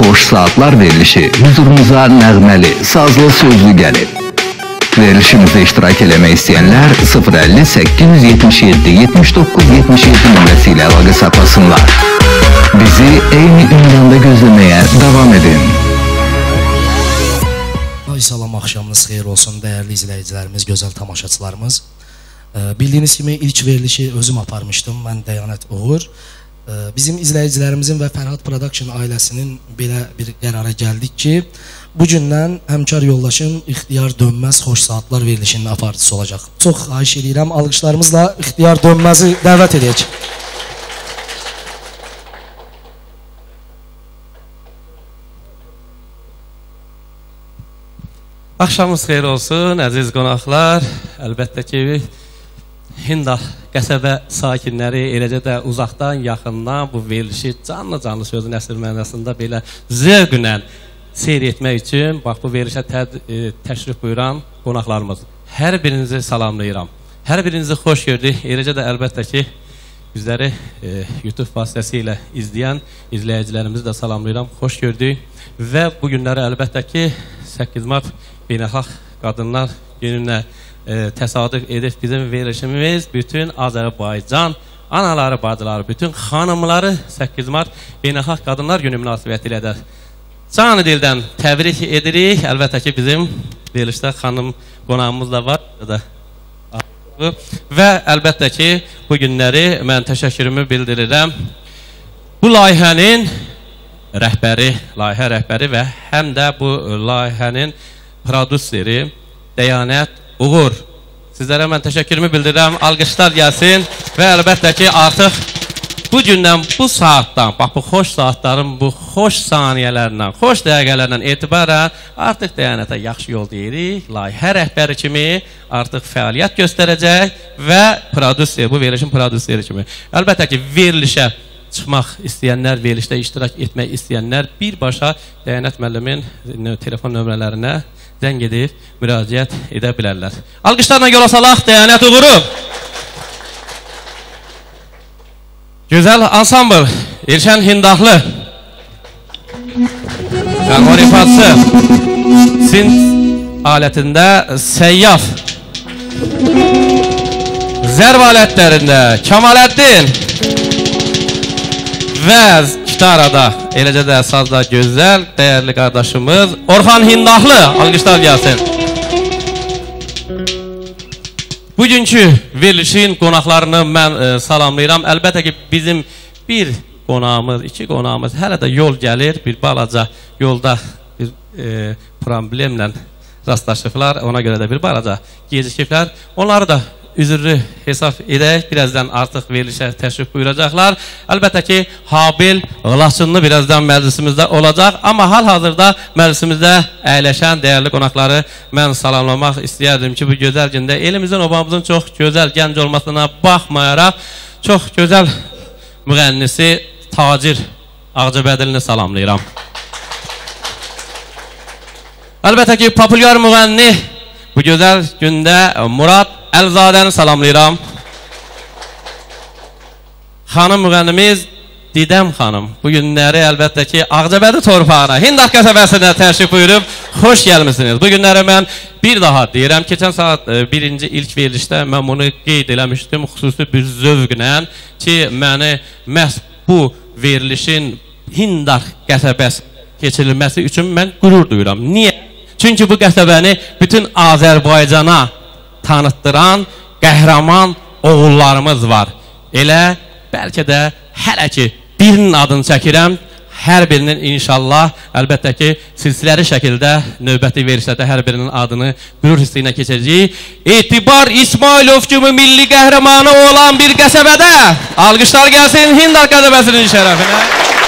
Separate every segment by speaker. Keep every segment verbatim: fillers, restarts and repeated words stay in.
Speaker 1: Xoş Saatlar verilişi huzurumuza nəğməli, sazlı, sözlü gəlir. Verilişimizdə iştirak eləmək istəyənlər sıfır əlli səkkiz yüz yetmiş yeddi yetmiş doqquz yetmiş yeddi nömrəsi ilə əlaqə saxlasınlar. Bizi eyni ünvanda gözləməyə davam edin.
Speaker 2: Ay salam, axşamınız xeyir olsun dəyərli izləyicilərimiz, gözəl tamaşaçılarımız. Bildiyiniz kimi ilk verilişi özüm aparmışdım, mən Dəyanət Uğur. Bizim izləyicilərimizin və Fərhad Production ailəsinin belə bir qərara gəldik ki, bugündən həmkar yoldaşım İxtiyar Dönməz Xoş Saatlar verilişinin aparıcısı olacaq. Çox xahiş edirəm, alqışlarımızla İxtiyar Dönməzi dəvət edək.
Speaker 3: Axşamınız xeyir olsun, əziz qonaqlar. Əlbəttə ki, Hindah qəsəbə sakinləri, eləcə də uzaqdan, yaxından bu verilişi canlı-canlı sözün əsr mənasında belə zövqlə seyr etmək üçün bax bu verilişə təşrif buyuran qonaqlarımız. Hər birinizi salamlayıram. Hər birinizi xoş gördük. Eləcə də əlbəttə ki, bizləri e, YouTube vasitəsilə izləyən izləyicilərimizi də salamlayıram. Xoş gördük. Və bu günləri əlbəttə ki, səkkiz mart Beynəlxalq Qadınlar Gününə e, təsadüf edib bizim verilişimiz bütün Azərbaycan anaları, bacıları, bütün xanımları səkkiz mart Beynəlxalq Qadınlar Günü münasibətilə də canı dildən təbrik edirik. Əlbəttə ki, bizim verilişdə xanım qonağımız da var. Və əlbəttə ki, bu günləri mən təşəkkürümü bildirirəm. Bu layihənin rəhbəri, layihə rəhbəri və həm də bu layihənin prodüseri Dəyanət Uğur. Sizlərə mən təşəkkürümü bildirirəm. Alqışlar gəlsin və əlbəttə ki, artıq bu gündən, bu saatdan, bax bu xoş saatların, bu xoş saniyələrindən, xoş dəqiqələrdən etibarən artıq Dəyanətə yaxşı yol deyirik. Layihə rəhbəri kimi artıq fəaliyyət göstərəcək və prodüser, bu verilişin prodüseri kimi. Əlbəttə ki, verilişə çıxmaq istəyənlər, verilişdə iştirak etmək istəyənlər birbaşa Dəyanət müəllimin telefon nömrələrinə zəng edib müraciət edə bilərlər. Alqışlarla yola salaq Dəyanət Uğuru. Gözəl ansambl Elşən Hindahlı Qanvar ifadəsi Sind alətində Səyyaf, zərb alətlərində Kamaləddin və gitarada, eləcə də sazda gözəl, dəyərli qardaşımız Orxan Hindahlı. Alqışlar gəlsin. Bugünkü verilişin qonaqlarını mən e, salamlayıram. Əlbəttə ki, bizim bir qonağımız, iki qonağımız hələ də yol gəlir. Bir balaca yolda bir e, problemlə rastlaşıblar. Ona görə də bir balaca gecikiblər. Onları da üzürlü hesab edək. Birazdan artıq verilişə təşrif buyuracaqlar. Əlbəttə ki, Habil Laçınlı birazdan məclisimizdə olacaq. Amma hal-hazırda məclisimizdə əyləşən dəyərli qonaqları mən salamlamaq istəyərdim ki, bu gözəl gündə elimizin, obamızın çox gözəl gənc olmasına baxmayaraq çox gözəl müğənnisi Tacir Ağcabədilini salamlayıram. Əlbəttə ki, populyar müğənni bu gözəl gündə Murad Əlzadəni salamlayıram. Xanım müğənnimiz Didəm xanım bu günləri əlbəttə ki, Ağcabədi torpağına, Hindah qəsəbəsinə təşrif buyurub, xoş gəlmişsiniz. Bu günləri mən bir daha deyirəm, keçən saat birinci ilk verilişdə mən bunu qeyd eləmişdim, xüsusi bir zövqlə ki, məni məhz bu verilişin Hindah qəsəbəsi keçirilməsi üçün mən qürur duyuram. Niyə? Çünki bu qəsəbəni bütün Azərbaycana tanıtdıran qəhrəman oğullarımız var. Elə bəlkə də hələ ki birinin adını çəkirəm, hər birinin inşallah əlbəttə ki silsiləli şəkildə növbəti verilişlərdə hər birinin adını qürur hissi ilə keçəcəyik. Etibar İsmailov kimi milli qəhrəmanı olan bir qəsəbədə alqışlar gəlsin Hindah qəsəbəsinin şərəfinə.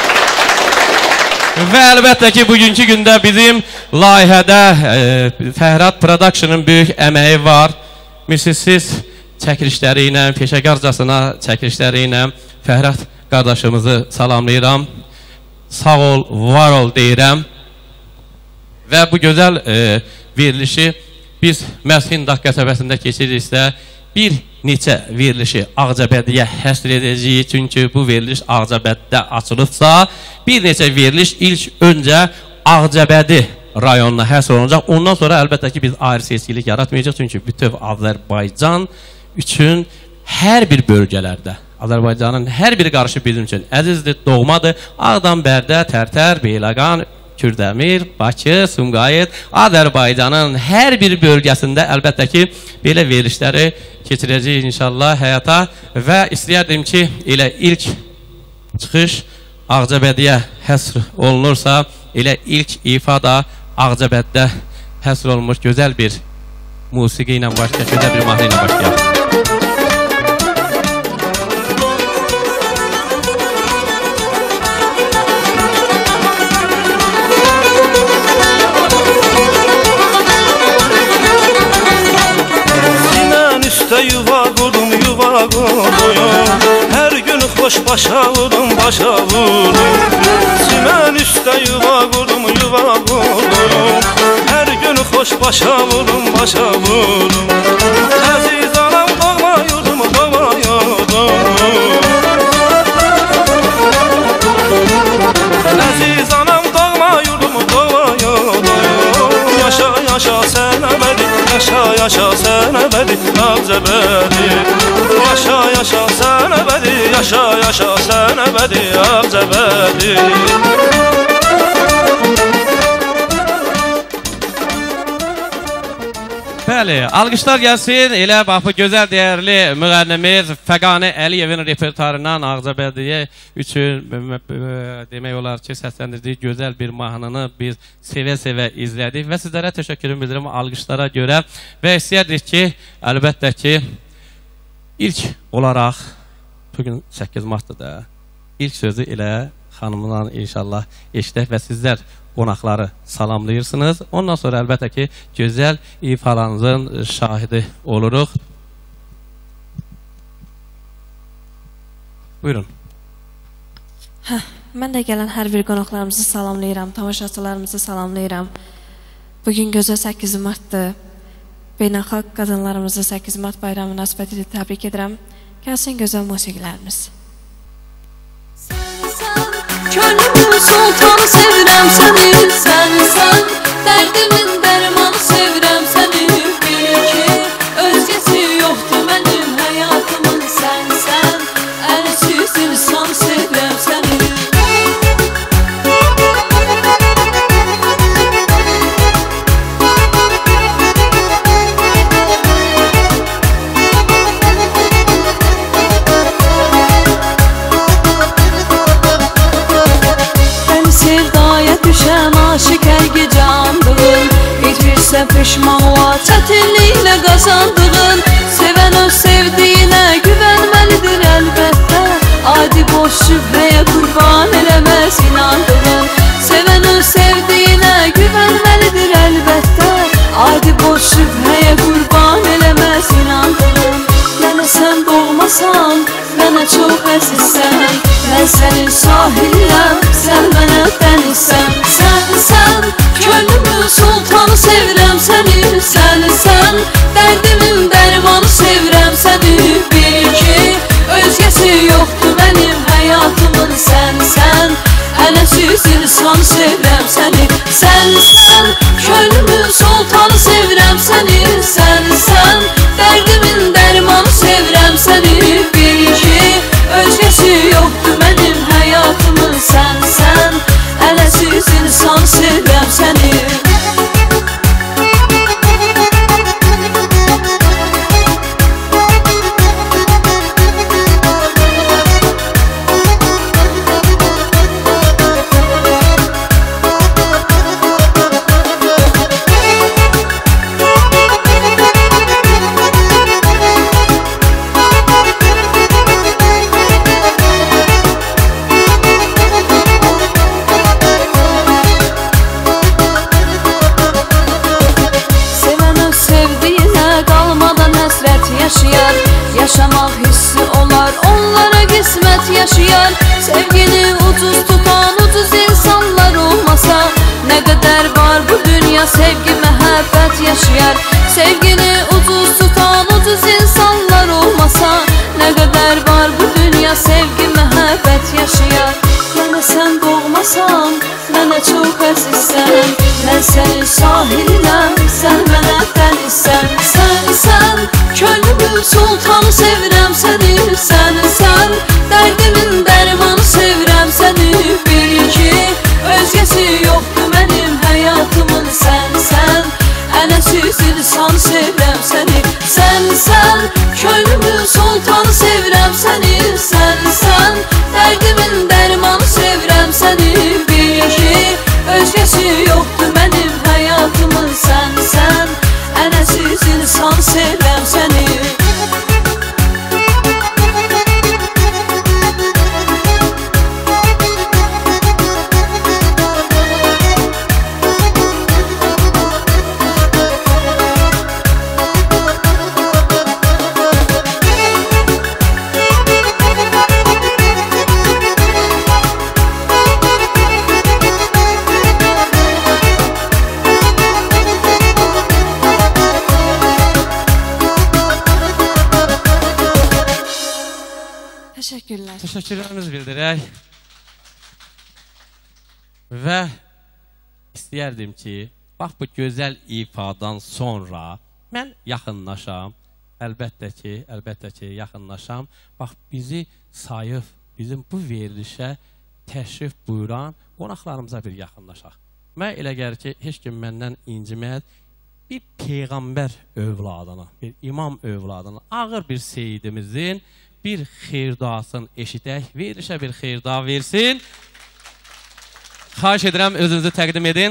Speaker 3: Və əlbəttə ki, bugünkü gündə bizim layihədə e, Fərhad Production'ın böyük əməyi var. Misilsiz çəkilişləri ilə, peşəkarcasına çəkilişləri ilə Fərhad qardaşımızı salamlayıram. Sağ ol, var ol deyirəm. Və bu gözəl e, verilişi biz məhz Hindah qəsəbəsində keçiririksə, bir neçə verilişi Ağcabədiyə həsr edəcəyik. Çünki bu veriliş Ağcabədidə açılıbsa, bir neçə veriliş ilk öncə Ağcabədi rayonuna həsr olunacaq. Ondan sonra əlbəttə ki biz ayrı seçkilik yaratmayacaq. Çünki bütöv Azərbaycan üçün hər bir bölgələrdə, Azərbaycanın hər bir qarışı bizim üçün əzizdir, doğmadır. Ağdam, Bərdə, Tərtər, Beyləqan, Kürdəmir, Bakı, Sumqayıt, Azərbaycanın hər bir bölgəsində əlbəttə ki belə verilişləri keçirəcəyik inşallah həyata və istəyərdim ki elə ilk çıxış Ağcabədiyə həsr olunursa, elə ilk ifa da Ağcabədidə həsr olunmuş gözəl bir musiqi ilə başlayaq, gözəl bir mahnı ilə başlayaq.
Speaker 4: Yuva qurdum, yuva qurdum, hər gün xoş başa vurdum, başa vurdum. Çimən üstə yuva qurdum, yuva qurdum, hər gün xoş başa vurdum, başa vurdum. Əziz anam doğma yurdum, doğma yurdum. Əziz anam doğma yurdum, doğma yurdum. Yaşa, yaşa sən əbədi, yaşa, yaşa sən əbədi, Ağcabədi. Yaşa, yaşa sən əbədi, yaşa, yaşa sən əbədi, Ağcabədi.
Speaker 3: Bəli, alqışlar gəlsin. Elə bax bu gözəl dəyərli müğənnimiz Fəqani Əliyevin repertuarından Ağcabədiyə üçün demək olar ki, səsləndirdiyi gözəl bir mahnını biz sevə-sevə izlədik və sizlərə təşəkkürümü bildirim alqışlara görə və istəyərdik ki, əlbəttə ki, ilk olaraq bugün səkkiz martdır da, ilk sözü elə xanımdan inşallah eşidək və sizlər qonaqları salamlayırsınız. Ondan sonra əlbəttə ki, gözəl ifalarınızın şahidi oluruq. Buyurun.
Speaker 5: Hə, mən də gələn hər bir qonaqlarımızı salamlayıram, tamaşaçılarımızı salamlayıram. Bugün gözəl səkkiz martdır. Beynəlxalq qadınlarımızı səkkiz mart bayramı münasibətilə təbrik edirəm. Gəlsin gözəl musiqilərimiz.
Speaker 6: Könlümün sultanı sevirəm səni, sən, sən dərdimin dərmanı sevirəm səni. Bil ki, özgəsi yoxdur mənim həyatımın, sən, sən əlsiz insan sevirəm səni. Aşık hər gecə andığın, itirsə peşman olar çətinliklə qazandığın. Sevən öz sevdiyinə güvənməlidir əlbəttə, adi boş şübhəyə qurban eləməz inandığın. Sevən öz sevdiyinə güvənməlidir əlbəttə, adi boş şübhəyə qurban eləməz inandığın. Mənə sən doğmasan, mənə çox əzizsən, mən sənin sahiləm, sən mənə dənizsən. Sən, sən, könlümün sultanı sevirəm səni, sən, sən dərdimin dərmanı sevirəm səni. Bil ki, özgəsi yoxdur mənim həyatımın, sən, sən əlsiz insan sevirəm səni. Sən, sən, könlümün sultanı sevirəm səni, sən, sən dərdimin dərmanı sevirəm səni. Bil ki, özgəsi yoxdur mənim həyatımın, sən, sən əlsiz insan sevirəm səni. Yaşayar, yaşamaq hissi olar, onlara qismət yaşayar. Sevgini ucuz tutan ucuz insanlar olmasa, nə qədər var bu dünya sevgi, məhəbbət yaşayar. Sevgini ucuz tutan ucuz insanlar olmasa, olmasan mənə çox əzizsən. Mən sənin sahilinəm, sən mənə dənizsən. Sən, sən, könlümün sultanı sevirəm səni. Sən, sən, dərdimin dərmanı sevirəm səni. Bil ki, özgəsi yoxdur mənim həyatımın. Sən, sən, ənəsiz insan sevirəm səni. Sən, sən, könlümün sultanı sevirəm səni. Sən, sən, dərdimin dərmanı sevirəm səni. Bil ki, özgəsi yoxdur mənim həyatımın. Sən, sən, ənəsiz insan sevirəm səni.
Speaker 5: Teşekkürler.
Speaker 3: Teşekkürlerimizi bildirək. Və istəyərdim ki, bax bu gözəl ifadan sonra mən yaxınlaşam. Əlbəttə ki, əlbəttə ki, yaxınlaşam. Bax bizi sayıb, bizim bu verilişə təşrif buyuran qonaqlarımıza bir yaxınlaşaq. Mən elə gəlir ki, heç kim məndən inciməz. Bir peyğəmbər övladına, bir imam övladına, ağır bir seyidimizin bir xeyirduasını eşidək, verilişə bir xeyirduğa versin. Xahiş edirəm, özünüzü təqdim edin.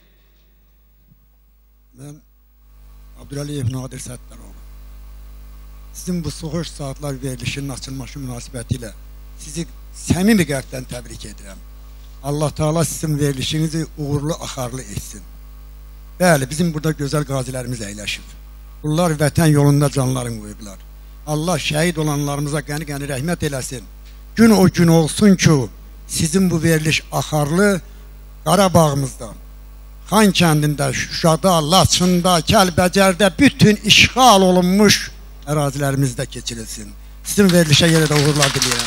Speaker 7: Mən Abdüləliyev Nadir Səttaroğlu. Sizin bu soğuş saatlar verilişinin açılması münasibəti ilə sizi səmimi qəlbdən təbrik edirəm. Allah Teala sizin verilişinizi uğurlu, axarlı etsin. Bəli, bizim burada gözəl qazilərimiz əyləşib. Bunlar vətən yolunda canlarını qoyublar. Allah şəhid olanlarımıza qəni-qəni rəhmət eləsin. Gün o gün olsun ki, sizin bu veriliş axarlı Qarabağımızda, Xan kəndində, Şuşada, Laçında, Kəlbəcərdə bütün işğal olunmuş ərazilərimizdə keçirilsin. Sizin verilişə yerə də uğurlar diləyirəm.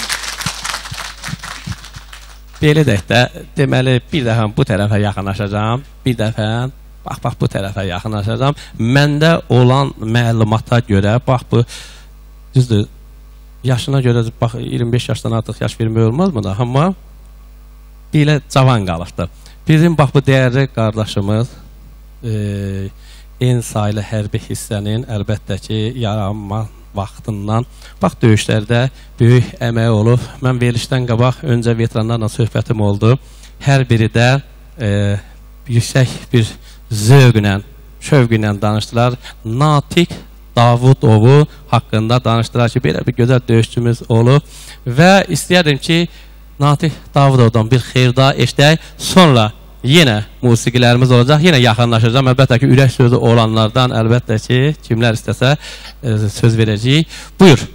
Speaker 3: Belə deyək də, deməli, bir dəfə bu tərəfə yaxınlaşacağım, bir dəfə, bax, bax, bu tərəfə yaxınlaşacağım. Məndə olan məlumata görə, bax, bu, düzdür, yaşına görə, bax, iyirmi beş yaşdan artıq yaş vermək olmazmı da, amma belə cavan qalıbdır. Bizim, bax, bu dəyərli qardaşımız, e, en sayılı hərbi hissənin, əlbəttə ki, yaranma vaxtından, bax, döyüşlərdə böyük əmək olub. Mən verilişdən qabaq, öncə veteranlarla söhbətim oldu. Hər biri də e, yüksək bir zövqlə, şövqlə danışdılar. Natiq Davudovu haqqında danışdılar ki, belə bir gözəl döyüşçümüz olub. Və istəyərdim ki, Natiq Davudovdan bir xeyirda eşdək, sonra yenə musiqilərimiz olacaq, yenə yaxınlaşacaq. Əlbəttə ki, ürək sözü olanlardan, əlbəttə ki, kimlər istəsə e, söz verəcəyik. Buyur.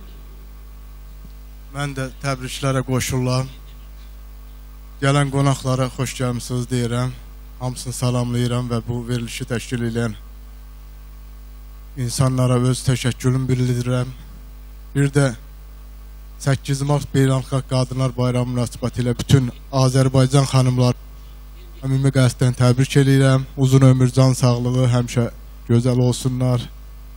Speaker 8: Mən də təbriklərə qoşulam. Gələn qonaqlara xoş gəlmisiniz deyirəm. Hamısını salamlayıram və bu verilişi təşkil edən insanlara öz təşəkkürümü bildirirəm. Bir də səkkiz mart Beynəlxalq Qadınlar Bayramı münasibəti ilə bütün Azərbaycan xanımlar ümumi qəsdən təbrik edirəm. Uzun ömür, can sağlığı həmişə gözəl olsunlar.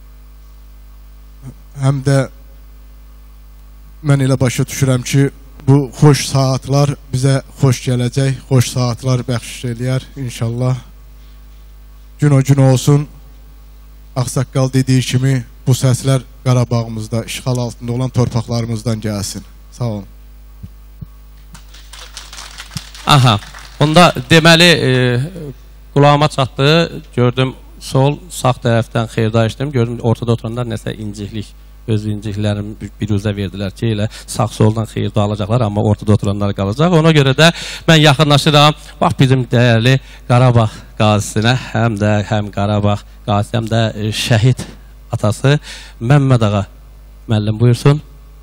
Speaker 8: Həm də mən elə başa düşürəm ki, bu xoş saatlar bizə xoş gələcək, xoş saatlar bəxş eləyər inşallah. Gün o gün olsun. Ağsaqqal dediyi kimi bu səslər Qarabağımızda, işğal altında olan torpaqlarımızdan gəlsin. Sağ olun.
Speaker 3: Aha, onda deməli e, qulağıma çatdı, gördüm sol, sağ tərəfdən xeyirda işlədim, gördüm ortada oturanlar nəsə inciklik, öz inciklərini bir üzə verdilər ki, elə sağ-soldan xeyirda alacaqlar, amma ortada oturanlar qalacaq. Ona görə də mən yaxınlaşıram, bax bizim dəyərli Qarabağ qazisinə, həm də həm Qarabağ qazisi, həm də e, şəhid atası Məmməd ağa müəllim buyursun.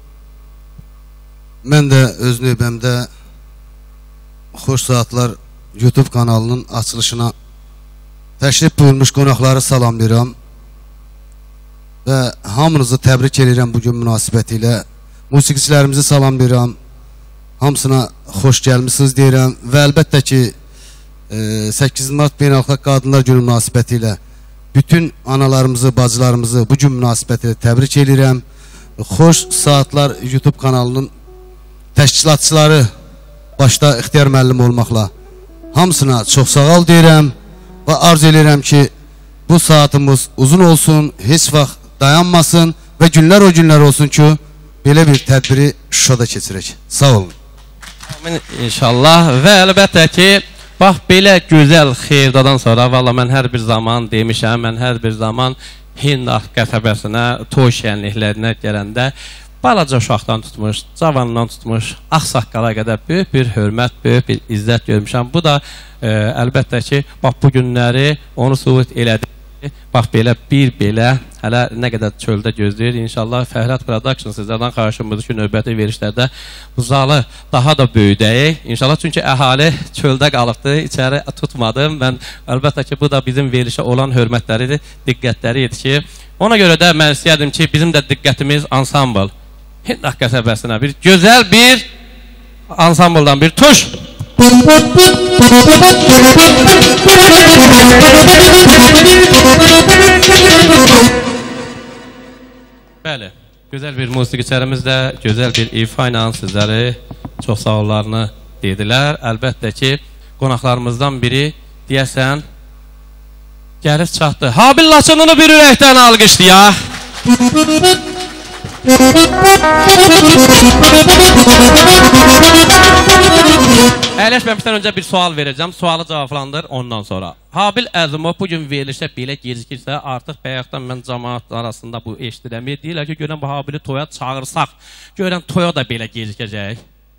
Speaker 9: Mən də öz növbəmdə Xoş Saatlar YouTube kanalının açılışına təşrif buyurmuş qonaqları salamlayıram və hamınızı təbrik edirəm bugün münasibəti ilə. Musiqiçilərimizi salamlayıram, hamısına xoş gəlmisiniz deyirəm və əlbəttə ki səkkiz mart Beynəlxalq Qadınlar Günü münasibətilə bütün analarımızı, bacılarımızı bu gün münasibətilə təbrik edirəm. Xoş Saatlar YouTube kanalının təşkilatçıları başda İxtiyar müəllim olmaqla hamısına çox sağ ol deyirəm və arzu edirəm ki bu saatımız uzun olsun, heç vaxt dayanmasın və günlər o günlər olsun ki belə bir tədbiri Şuşada keçirək. Sağ olun.
Speaker 3: Amin inşallah və əlbəttə ki bax belə gözəl xeyirdadan sonra valla mən hər bir zaman demişəm, mən hər bir zaman Hindah qəsəbəsinə, toy şənliklərinə gələndə balaca uşaqdan tutmuş, cavandan tutmuş, ağsaqqala qədər böyük bir hörmət, böyük bir izzət görmüşəm. Bu da e, əlbəttə ki, bax bu günləri onu sübut elədi. Bax belə bir belə hələ nə qədər çöldə gözləyir. İnşallah Fəhrət Production sizlərdən xahişimizdir ki, növbəti verişlərdə bu zalı daha da böyüdəyik. İnşallah çünki əhali çöldə qalıbdı, içəri tutmadım. Mən əlbəttə ki, bu da bizim verilişə olan hörmətləridir, diqqətləri idi ki, ona görə də mən istəyərdim ki, bizim də diqqətimiz ansambl Hindah qəsəbəsinə bir gözəl bir ansambldan bir tuş. Bəli, gözəl bir musiqiçərimiz də gözəl bir ifa ilə sizləri çox sağ ollarını dedilər. Əlbəttə ki, qonaqlarımızdan biri deyəsən gəlib çatdı. Habil Laçınını bir ürəkdən alqışlayaq. Əyləşməmişdən öncə bir sual verəcəm. Sualı cavablandır ondan sonra. Habil Əzimov bugün verilişə belə gecikirsə, artıq bayaqdan mən cəmaat arasında bu eşidirəm. Deyirlər ki, görən bu Habili toya çağırsaq, görən toya da belə gecikəcək.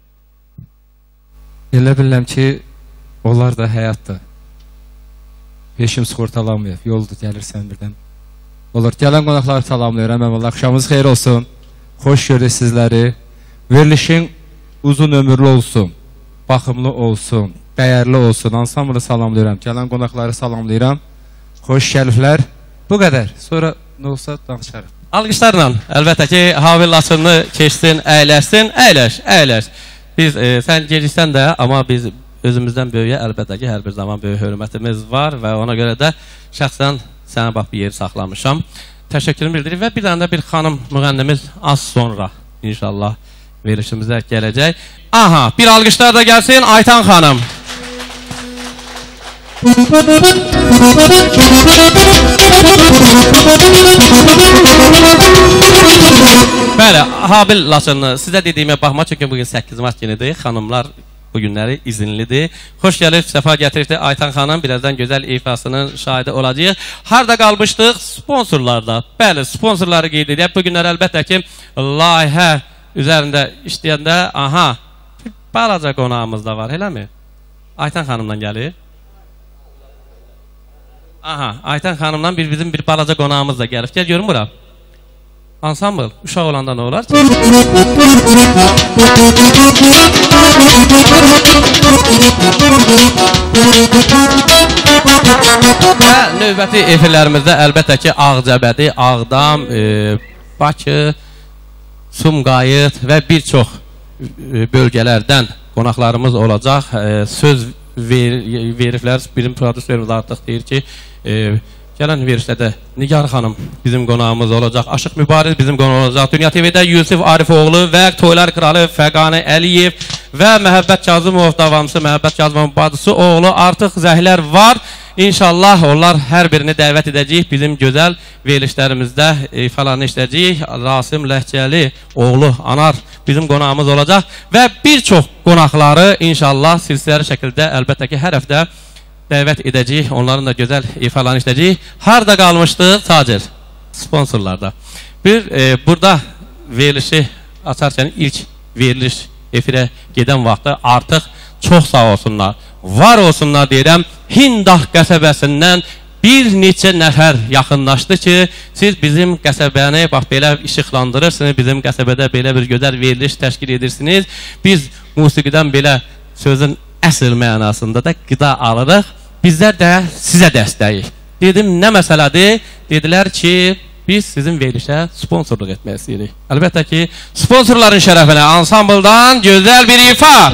Speaker 10: Elə bilirəm ki, onlar da həyatdır. Beşim sığortalanmayıb, yoldur, gəlirsən birdən. Olur, gələn qonaqları salamlayıram. Əməl axşamınız xeyir olsun. Xoş gördük sizləri. Verilişin uzun ömürlü olsun, baxımlı olsun, dəyərli olsun. Ansamblı salamlayıram. Gələn qonaqları salamlayıram. Xoş gəliblər. Bu qədər. Sonra nə olsa danışarıq.
Speaker 3: Alqışlarla, əlbəttə ki, Habil Laçınını keçsin, əyləşsin, əyləş, əyləş. Biz, e, sən geciksən də, amma biz özümüzdən böyüyə əlbəttə ki, hər bir zaman böyük hörmətimiz var və ona görə də şəxsən sənə bax bir yeri saxlamışam. Təşəkkürümü bildirir və bir dənə də bir xanım müğənnimiz az sonra inşallah verilişimizə gələcək. Aha, bir alqışlar da gəlsin Aytan xanım. Bəli, Habil Laçınını sizə dediyimə baxma, çünki bugün səkkiz mart günüdür. Xanımlar bu günləri izinlidir. Xoş gəlib, səfa gətirdi Aytan xanım. Birazdan gözəl ifasının şahidi olacaq. Harada qalmışdıq? Sponsorlarda. Bəli, sponsorları qeyd edək. Bu günlər əlbəttə ki, layihə üzərində işləyəndə, aha, bir balaca qonağımız da var, eləmi? Aytan xanımdan gəlir. Aha, Aytan xanımdan bir bizim bir balaca qonağımız da gəlib. Gəl görün bura. Ansambl, uşaq olanda nə olar? Və növbəti efirlərimizdə əlbəttə ki, Ağcabədi, Ağdam, e, Bakı, Sumqayıt və bir çox e, bölgələrdən qonaqlarımız olacaq. E, söz ver, veriflər, bizim prodüserimiz artıq deyir ki, e, gələn verişdə Nigar xanım bizim qonağımız olacaq. Aşıq Mübariz bizim qonağımız olacaq. Dünya T V-də Yusuf Arifoğlu və Toylar Kralı Fəqani Əliyev və Məhəbbət Kazımov davamçısı, Məhəbbət Kazımovun bacısı oğlu artıq zəhlər var. İnşallah onlar hər birini dəvət edəcəyik. Bizim gözəl verilişlərimizdə ifalarını işləyəcəyik. Rasim Ləhcəli oğlu Anar bizim qonağımız olacaq və bir çox qonaqları inşallah silsiləli şəkildə əlbəttə ki, hər həftə dəvət edəcəyik, onların da gözəl ifalarını işləyəcəyik. Harada qalmışdıq? Tacir, sponsorlarda. Bir, e, burada verilişi açarkən ilk veriliş efirə gedən vaxtda artıq çox sağ olsunlar, var olsunlar deyirəm. Hindah qəsəbəsindən bir neçə nəfər yaxınlaşdı ki, siz bizim qəsəbəni bax belə işıqlandırırsınız, bizim qəsəbədə belə bir gözəl veriliş təşkil edirsiniz. Biz musiqidən belə sözün əsl mənasında da qida alırıq. Bizlər də sizə dəstəyik. Dedim, nə məsələdir? Dedilər ki, biz sizin verilişə sponsorluq etmək istəyirik. Əlbəttə ki, sponsorların şərəfinə ansambldan gözəl bir ifa.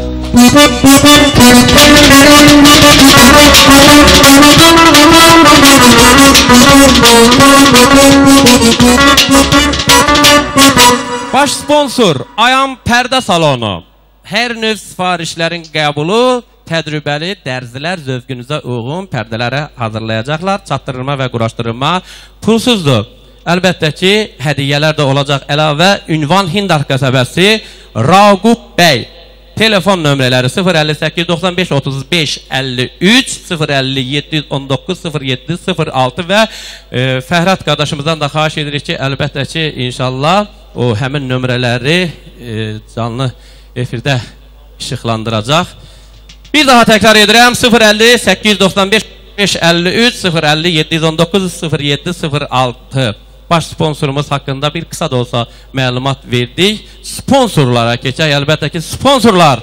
Speaker 3: Baş sponsor Ayam Pərdə Salonu. Hər növ sifarişlərin qəbulu təcrübəli dərzilər zövqünüzə uyğun pərdələrə hazırlayacaqlar. Çatdırılma və quraşdırılma pulsuzdur. Əlbəttə ki, hədiyyələr də olacaq. Əlavə ünvan Hindar qəsəbəsi Raqub bəy. Telefon nömrələri sıfır əlli səkkiz doxsan beş otuz beş əlli üç, sıfır əlli yeddi on doqquz sıfır yeddi sıfır altı və e, Fəhrat qardaşımızdan da xahiş edirik ki, əlbəttə ki, inşallah o həmin nömrələri e, canlı efirdə işıqlandıracaq. Bir daha təkrar edirəm, sıfır əlli səkkiz doxsan beş əlli üç, sıfır əlli yeddi on doqquz sıfır yeddi sıfır altı. Baş sponsorumuz haqqında bir qısa da olsa məlumat verdik. Sponsorlara keçək, əlbəttə ki, sponsorlar.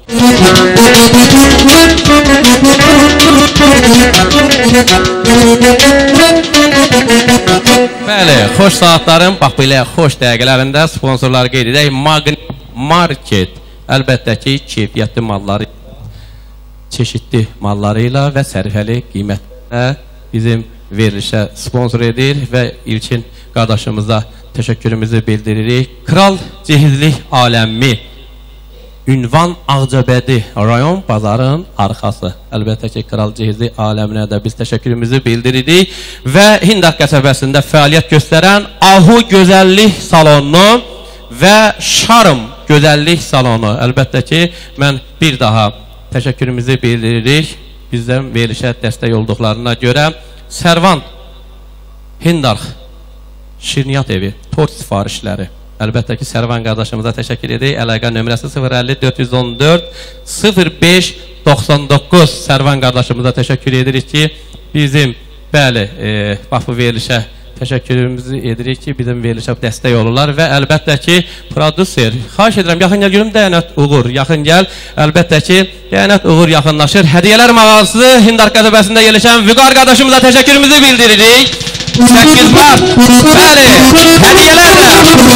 Speaker 3: Bəli, xoş saatların, bax belə xoş dəqiqələrində sponsorlar qeyd edək. Magnet Market, əlbəttə ki, keyfiyyətli malları, çeşitli malları ilə və sərfəli qiymətlə bizim verilişə sponsor edir və İlkin qardaşımıza təşəkkürümüzü bildiririk. Kral Cehizlik Aləmi, ünvan Ağcabədi rayon bazarın arxası. Əlbəttə ki, Kral Cehizlik Aləminə də biz təşəkkürümüzü bildiririk və Hindar qəsəbəsində fəaliyyət göstərən Ahu Gözəllik Salonu və Şarm Gözəllik Salonu. Əlbəttə ki, mən bir daha təşəkkürümüzü bildiririk bizdən verilişə dəstək olduqlarına görə. Sərvan Hindar Şirniyyat evi, tort sifarişləri. Əlbəttə ki, Sərvan qardaşımıza təşəkkür edirik. Əlaqə nömrəsi sıfır əlli dörd yüz on dörd sıfır beş doxsan doqquz. Sərvan qardaşımıza təşəkkür edirik ki, bizim, bəli, e, bax bu verilişə təşəkkürümüzü edirik ki, bizim verilişə dəstək olurlar və əlbəttə ki, prodüser, xahiş edirəm, yaxın gəl görüm, Dəyanət Uğur, yaxın gəl, əlbəttə ki, Dəyanət Uğur yaxınlaşır. Hədiyyələr mağazası Hindar qəsəbəsində yerləşən Vüqar qardaşımıza təşəkkürümüzü bildiririk. səkkiz mart, bəli, hədiyyələrlə.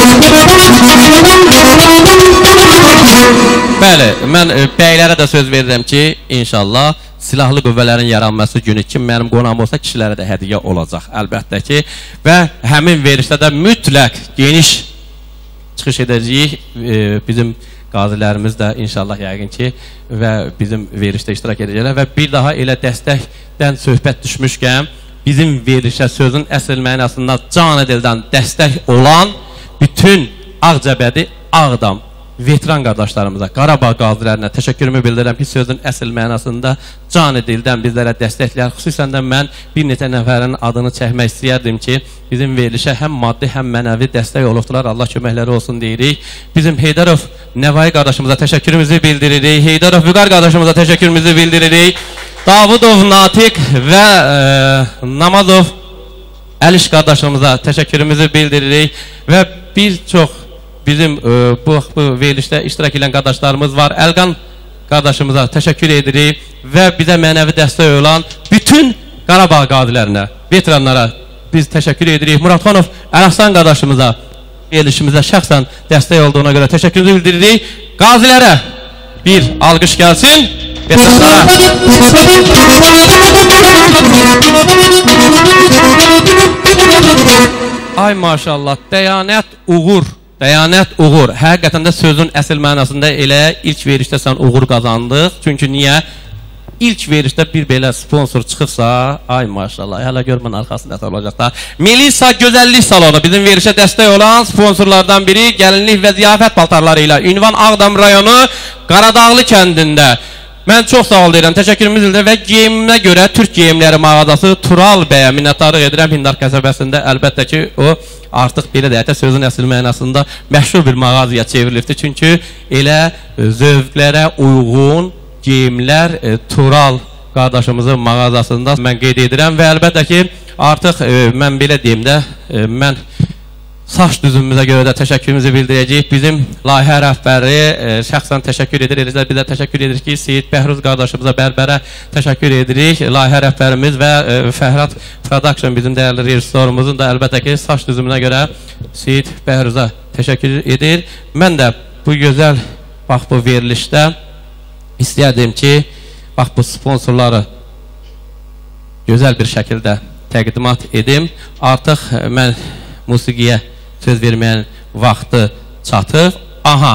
Speaker 3: Bəli, mən bəylərə də söz verirəm ki, inşallah, silahlı qüvvələrin yaranması günü kim mənim qonağım olsa kişilərə də hədiyyə olacaq, əlbəttə ki. Və həmin verilişdə də mütləq geniş çıxış edəcəyik. E, bizim qazilərimiz də inşallah yəqin ki və bizim verilişdə iştirak edəcəklər və bir daha elə dəstəkdən söhbət düşmüşkən bizim verilişə sözün əsl mənasında canı dildən dəstək olan bütün Ağcabədi, Ağdam veteran qardaşlarımıza, Qarabağ qazilərinə təşəkkürümü bildirirəm ki, sözün əsl mənasında canı dildən bizlərə dəstəkləyər. Xüsusən də mən bir neçə nəfərin adını çəkmək istəyərdim ki, bizim verilişə həm maddi, həm mənəvi dəstək olubdular. Allah köməkləri olsun deyirik. Bizim Heydarov Nəvai qardaşımıza təşəkkürümüzü bildiririk. Heydarov Vüqar qardaşımıza təşəkkürümüzü bildiririk. Davudov Natiq və e, Namazov Əliş qardaşımıza təşəkkürümüzü bildiririk və bir çox bizim e, bu, bu verilişdə iştirak edən qardaşlarımız var. Əlqan qardaşımıza təşəkkür edirik və bizə mənəvi dəstək olan bütün Qarabağ qazilərinə, veteranlara biz təşəkkür edirik. Muradxanov Ərəslan qardaşımıza verilişimizə şəxsən dəstək olduğuna görə təşəkkürümüzü bildiririk. Qazilərə bir alqış gəlsin. Veteranlara. Ay maşallah, Dəyanət Uğur. Dəyanət Uğur. Həqiqətən də sözün əsl mənasında elə ilk verilişdə sən uğur qazandıq. Çünki niyə? İlk verilişdə bir belə sponsor çıxıbsa, ay maşallah, hələ görmən arxasında nə olacaq da. Melisa Gözəllik Salonu bizim verilişə dəstək olan sponsorlardan biri, gəlinlik və ziyafət paltarları ilə ünvan Ağdam rayonu Qaradağlı kəndində. Mən çox sağ ol deyirəm, təşəkkürümüz ildir və geyiminə görə Türk Geyimləri mağazası Tural bəyə minnətdarlıq edirəm. Hindar qəsəbəsində əlbəttə ki, o artıq belə deyək də sözün əsl mənasında məşhur bir mağazaya çevrilibdir. Çünki elə zövqlərə uyğun geyimlər e, Tural qardaşımızın mağazasında mən qeyd edirəm və əlbəttə ki, artıq e, mən belə deyim də, e, mən saç düzümümüzə görə də təşəkkürümüzü bildirəcəyik. Bizim layihə rəhbəri e, şəxsən təşəkkür edir. Eləcə bizə təşəkkür edirik ki, Seyid Bəhruz qardaşımıza, Bərbərə təşəkkür edirik. Layihə rəhbərimiz və e, Fəhrat Production bizim dəyərli rejissorumuzun da əlbəttə ki, saç düzümünə görə Seyid Bəhruza təşəkkür edir. Mən də bu gözəl, bax bu verilişdə istəyərdim ki, bax bu sponsorları gözəl bir şəkildə təqdimat edim. Artıq mən musiqiyə söz verməyin vaxtı çatıb. Aha.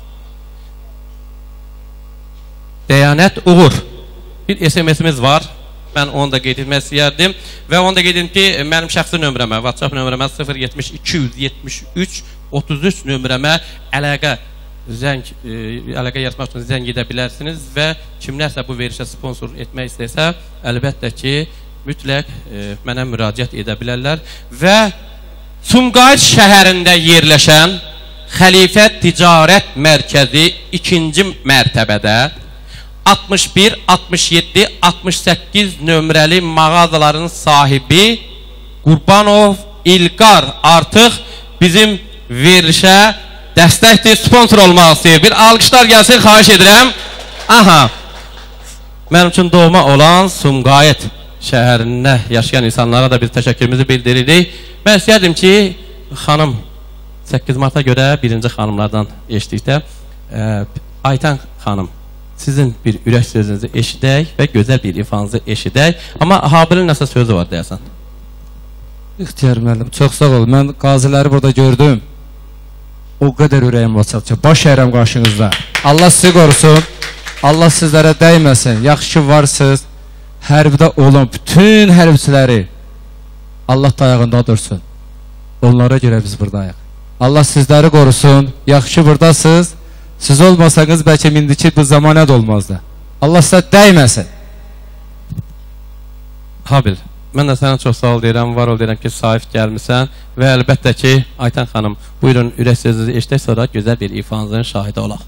Speaker 3: Dəyanət Uğur. Bir S M S-imiz var. Mən onu da qeyd etmək istəyərdim. Və onu da qeyd edim ki, mənim şəxsi nömrəmə, WhatsApp nömrəmə sıfır yetmiş iki yüz yetmiş üç otuz üç nömrəmə əlaqə zəng, e, əlaqə yaratmaq üçün zəng edə bilərsiniz və kimlərsə bu verilişə sponsor etmək istəsə, əlbəttə ki, mütləq e, mənə müraciət edə bilərlər və Sumqayıt şəhərində yerləşən Xəlifə Ticarət Mərkəzi ikinci mərtəbədə altmış bir altmış yeddi altmış səkkiz nömrəli mağazaların sahibi Qurbanov İlqar artıq bizim verilişə dəstəkdir, sponsor olmaq istəyir. Bir alqışlar gəlsin, xahiş edirəm. Aha, mənim üçün doğma olan Sumqayıt şəhərində yaşayan insanlara da biz təşəkkürümüzü bildiririk. Mən istəyərdim ki, xanım səkkiz marta görə birinci xanımlardan eşitdikdə e, Aytan xanım, sizin bir ürək sözünüzü eşidək və gözəl bir ifanızı eşidək. Amma Habilin nəsə sözü var deyəsən.
Speaker 10: İxtiyar müəllim, çox sağ ol. Mən qaziləri burada gördüm. O qədər ürəyim var ki, baş əyirəm qarşınızda. Allah sizi qorusun. Allah sizlərə dəyməsin. Yaxşı ki varsınız. Hərbidə olan bütün hərbçiləri Allah dayağında dursun. Onlara görə biz buradayıq. Allah sizləri qorusun. Yaxşı ki buradasınız. Siz olmasanız bəlkə indiki bu zamanət olmazdı. Allah sizə dəyməsin.
Speaker 3: Habil, mən də sənə çox sağ ol deyirəm, var ol deyirəm ki, sahib gəlmisən və əlbəttə ki, Aytan xanım, buyurun ürək sözünüzü eşitək, sonra gözəl bir ifanızın şahidi olaq.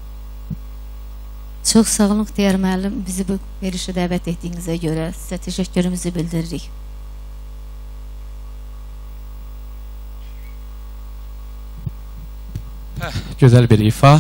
Speaker 11: Çox sağ olun İxtiyar müəllim, bizi bu verilişə dəvət etdiyinizə görə sizə təşəkkürümüzü bildiririk.
Speaker 3: Hə, gözəl bir ifa.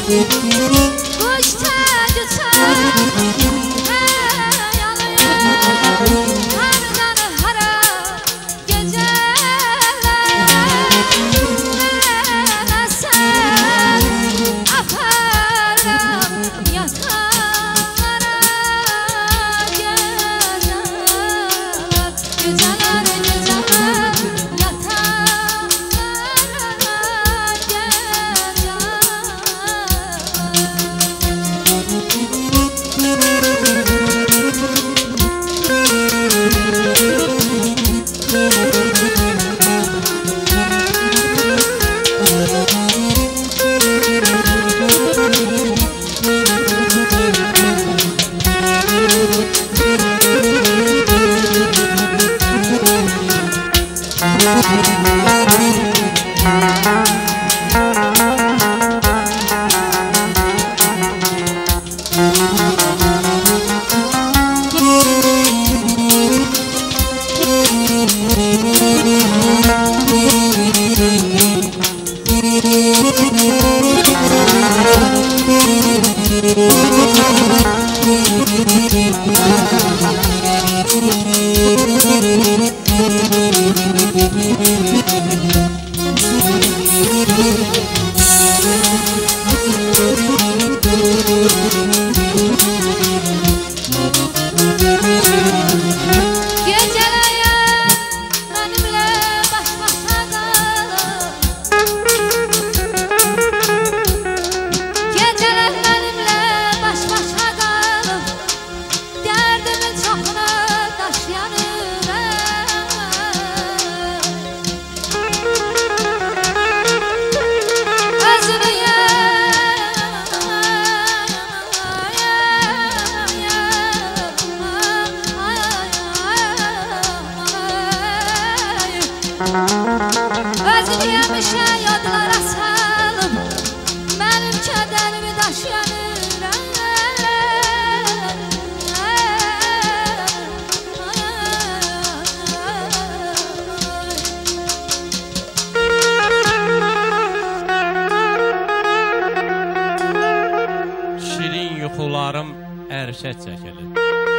Speaker 3: yuxularım ərşə çəkilir.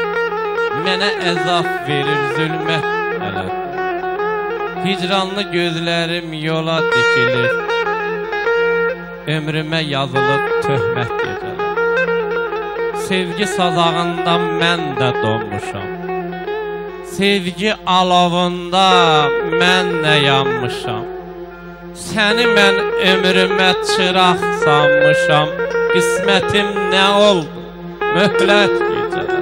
Speaker 3: Mənə əzab verir zülmət ələt. Hicranlı gözlərim yola dikilir. Ömrümə yazılıb töhmət gecələr. Sevgi sazağında mən də donmuşam. Sevgi alovunda mən də yanmışam. Səni mən ömrümə çıraq sanmışam. Qismətim nə oldu? Möhlət gecələr.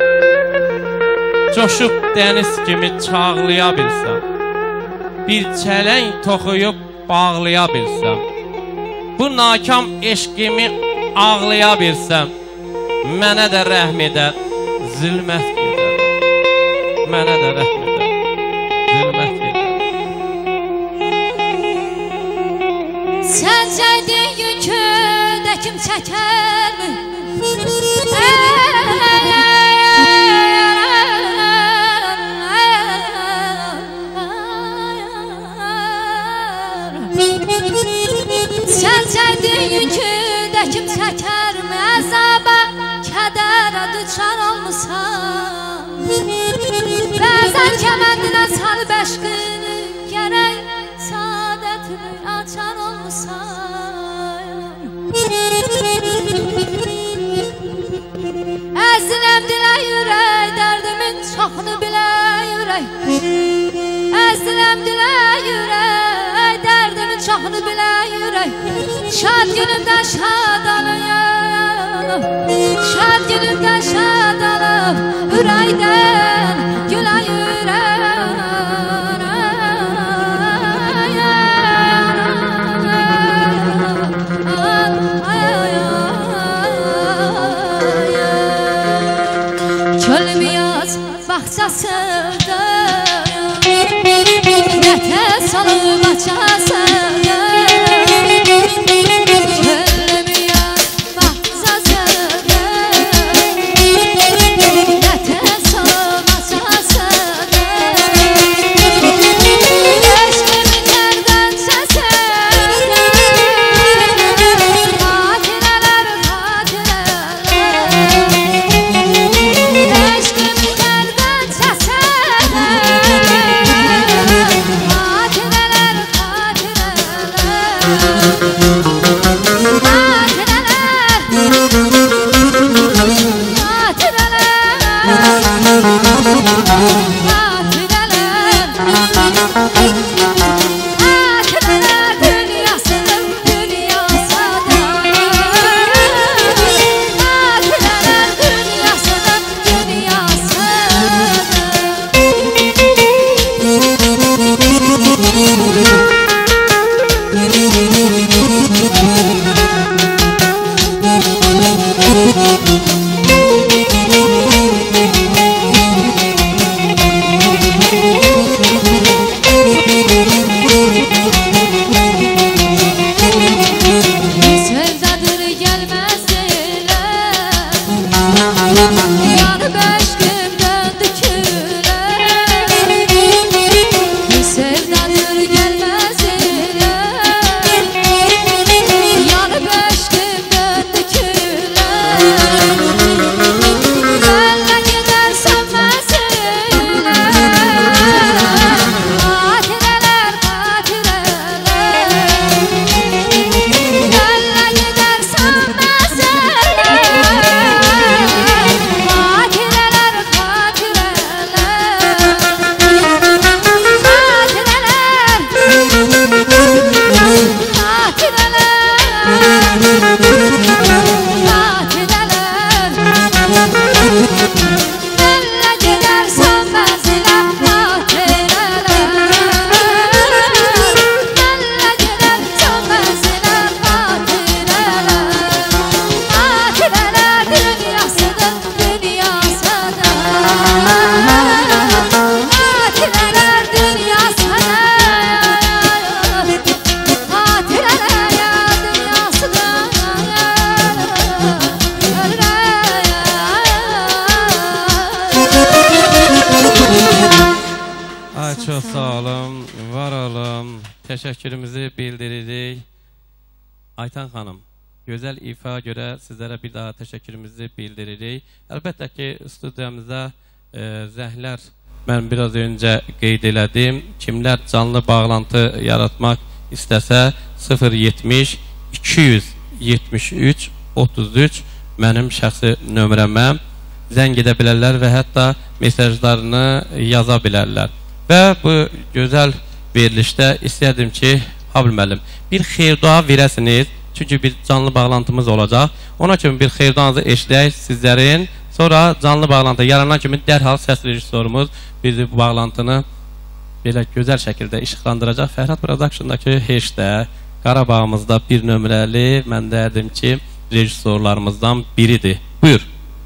Speaker 3: Coşub dəniz kimi çağlaya bilsəm, bir çələng toxuyub bağlaya bilsəm, bu nakam eşqimi ağlaya bilsəm, mənə də rəhm edər zülmət gecələr. Mənə də rəhm edər zülmət gecələr.
Speaker 6: Sən çəkdin yükü də kim çəkər mi? Sən çəkdin yükü də kim çəkər mi? Əzaba, kədərə düçar olmusan. Bəzən kəməndinə salıb əşqini, gərək saadətini açar olmusan. Əziləm dilə yürək, dərdimin çoxunu bilə yürək. Əziləm dilə yürək, dərdimin çoxunu bilə yürək. Şad günümdə şad alayım, şad günümdə şad alıb, ürəkdən gülə yürək. Kölmiyaz baxçasıdır, nətə salıb açasıdır. Kölmiyaz baxçasıdır, nətə salıb açasıdır. Eşqimin tərdən səsədir, qatillər
Speaker 3: çox sağ olun, var olun. Təşəkkürümüzü bildiririk. Aytan xanım, gözəl ifa görə sizlərə bir daha təşəkkürümüzü bildiririk. Əlbəttə ki, studiyamızda e, zəhlər mən biraz öncə qeyd elədim. Kimlər canlı bağlantı yaratmaq istəsə sıfır yetmiş iki yüz yetmiş üç otuz üç mənim şəxsi nömrəmə zəng edə bilərlər və hətta mesajlarını yaza bilərlər. Və bu gözəl verilişdə istəyərdim ki, Habil müəllim, bir xeyir dua verəsiniz. Çünki bir canlı bağlantımız olacaq. Ona kimi bir xeyir duanızı eşidək sizlərin. Sonra canlı bağlantı yaranan kimi dərhal səs rejissorumuz bizi bu bağlantını belə gözəl şəkildə işıqlandıracaq. Fərhad Production'dakı heç də Qarabağımızda bir nömrəli, mən deyərdim ki, rejissorlarımızdan biridir. Buyur.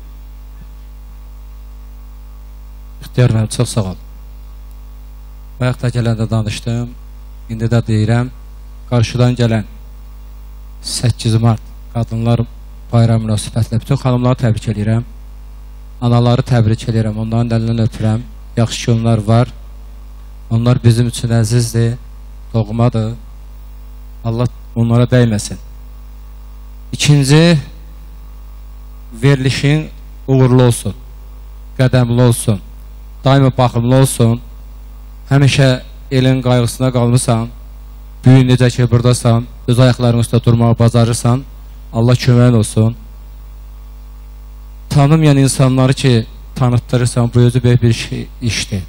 Speaker 10: İxtiyar mənim, çox sağ ol. Bayaqda gələndə danışdım, indi də deyirəm, qarşıdan gələn səkkiz mart Qadınlar Bayramı münasibətlə bütün xanımları təbrik edirəm. Anaları təbrik edirəm, onların əlindən öpürəm. Yaxşı ki, onlar var. Onlar bizim üçün əzizdir, doğmadır. Allah onlara dəyməsin. İkinci, verilişin uğurlu olsun, qədəmli olsun, daima baxımlı olsun. Həmişə elin qayğısına qalmısan, büyün necə ki buradasan, öz ayaqlarının üstə durmağı bacarırsan, Allah köməyin olsun. Tanımayan insanları ki tanıtdırırsan, bu özü böyük bir şey, işdir.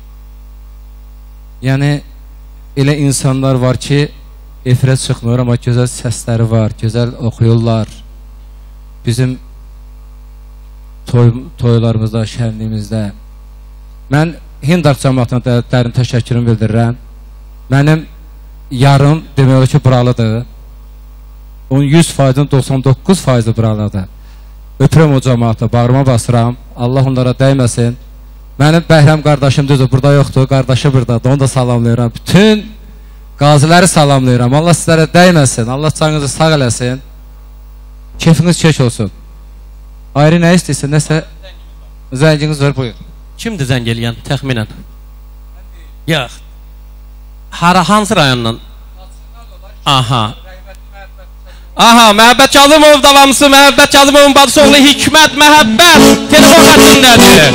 Speaker 10: Yəni, elə insanlar var ki, efirə çıxmıyor, amma gözəl səsləri var, gözəl oxuyurlar. Bizim toy, toylarımızda, şənliyimizdə. Mən Hindar cəmiyyətine də dərin təşəkkürümü bildirirəm. Mənim yarım demək olar ki, buralıdır. Onun yüz faizin doxsan doqquz faizi buralıdır. Öpürəm o cəmiyyətə, bağrıma basıram. Allah onlara dəyməsin. Mənim Bəhrəm qardaşım düzdür, burada yoxdur, qardaşı buradadır, onu da salamlayıram. Bütün qaziləri salamlayıram. Allah sizlərə dəyməsin, Allah canınızı sağ eləsin. Keyfiniz keç olsun. Ayrı nə istəyirsin, nəsə zənginiz var, buyur.
Speaker 3: Kimdir zəng eləyən, təxminən? Yox. Hara, hansı rayondan? Aha. Aha, Məhəbbət Kazımov davamısı, Məhəbbət Kazımovun bacısı oğlu Hikmət Məhəbbət telefon xəttindədir.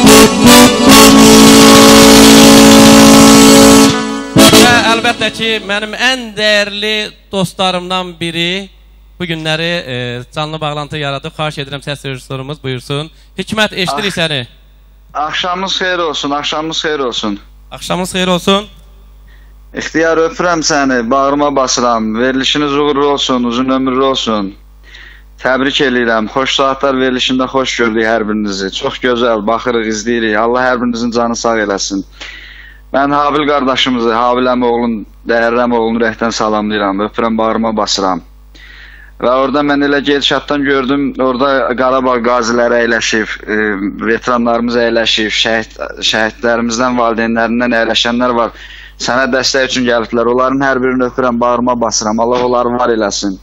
Speaker 3: Və əlbəttə ki, mənim ən dəyərli dostlarımdan biri bu günləri e, canlı bağlantı yaradıb. Xahiş edirəm, səs rejissorumuz buyursun. Hikmət, eşdirik ah, səni.
Speaker 12: Axşamınız xeyir olsun, axşamınız xeyir olsun.
Speaker 3: Axşamınız xeyir olsun.
Speaker 12: İxtiyar, öpürəm səni, bağrıma basıram. Verilişiniz uğurlu olsun, uzun ömürlü olsun. Təbrik edirəm. Xoş saatlar verilişində xoş gördük hər birinizi. Çox gözəl, baxırıq, izləyirik. Allah hər birinizin canı sağ eləsin. Mən Habil qardaşımızı, Habil əmoğlun, Dəyərli əmoğlunu ürəkdən salamlayıram. Öpürəm, bağrıma basıram. Və orada mən elə gedişatdan gördüm, orada Qarabağ qaziləri əyləşib, e, veteranlarımız əyləşib, şəhid, şəhidlərimizdən, valideynlərindən əyləşənlər var. Sənə dəstək üçün gəlibdilər. Onların hər birini öpürəm, bağrıma basıram. Allah onları var eləsin.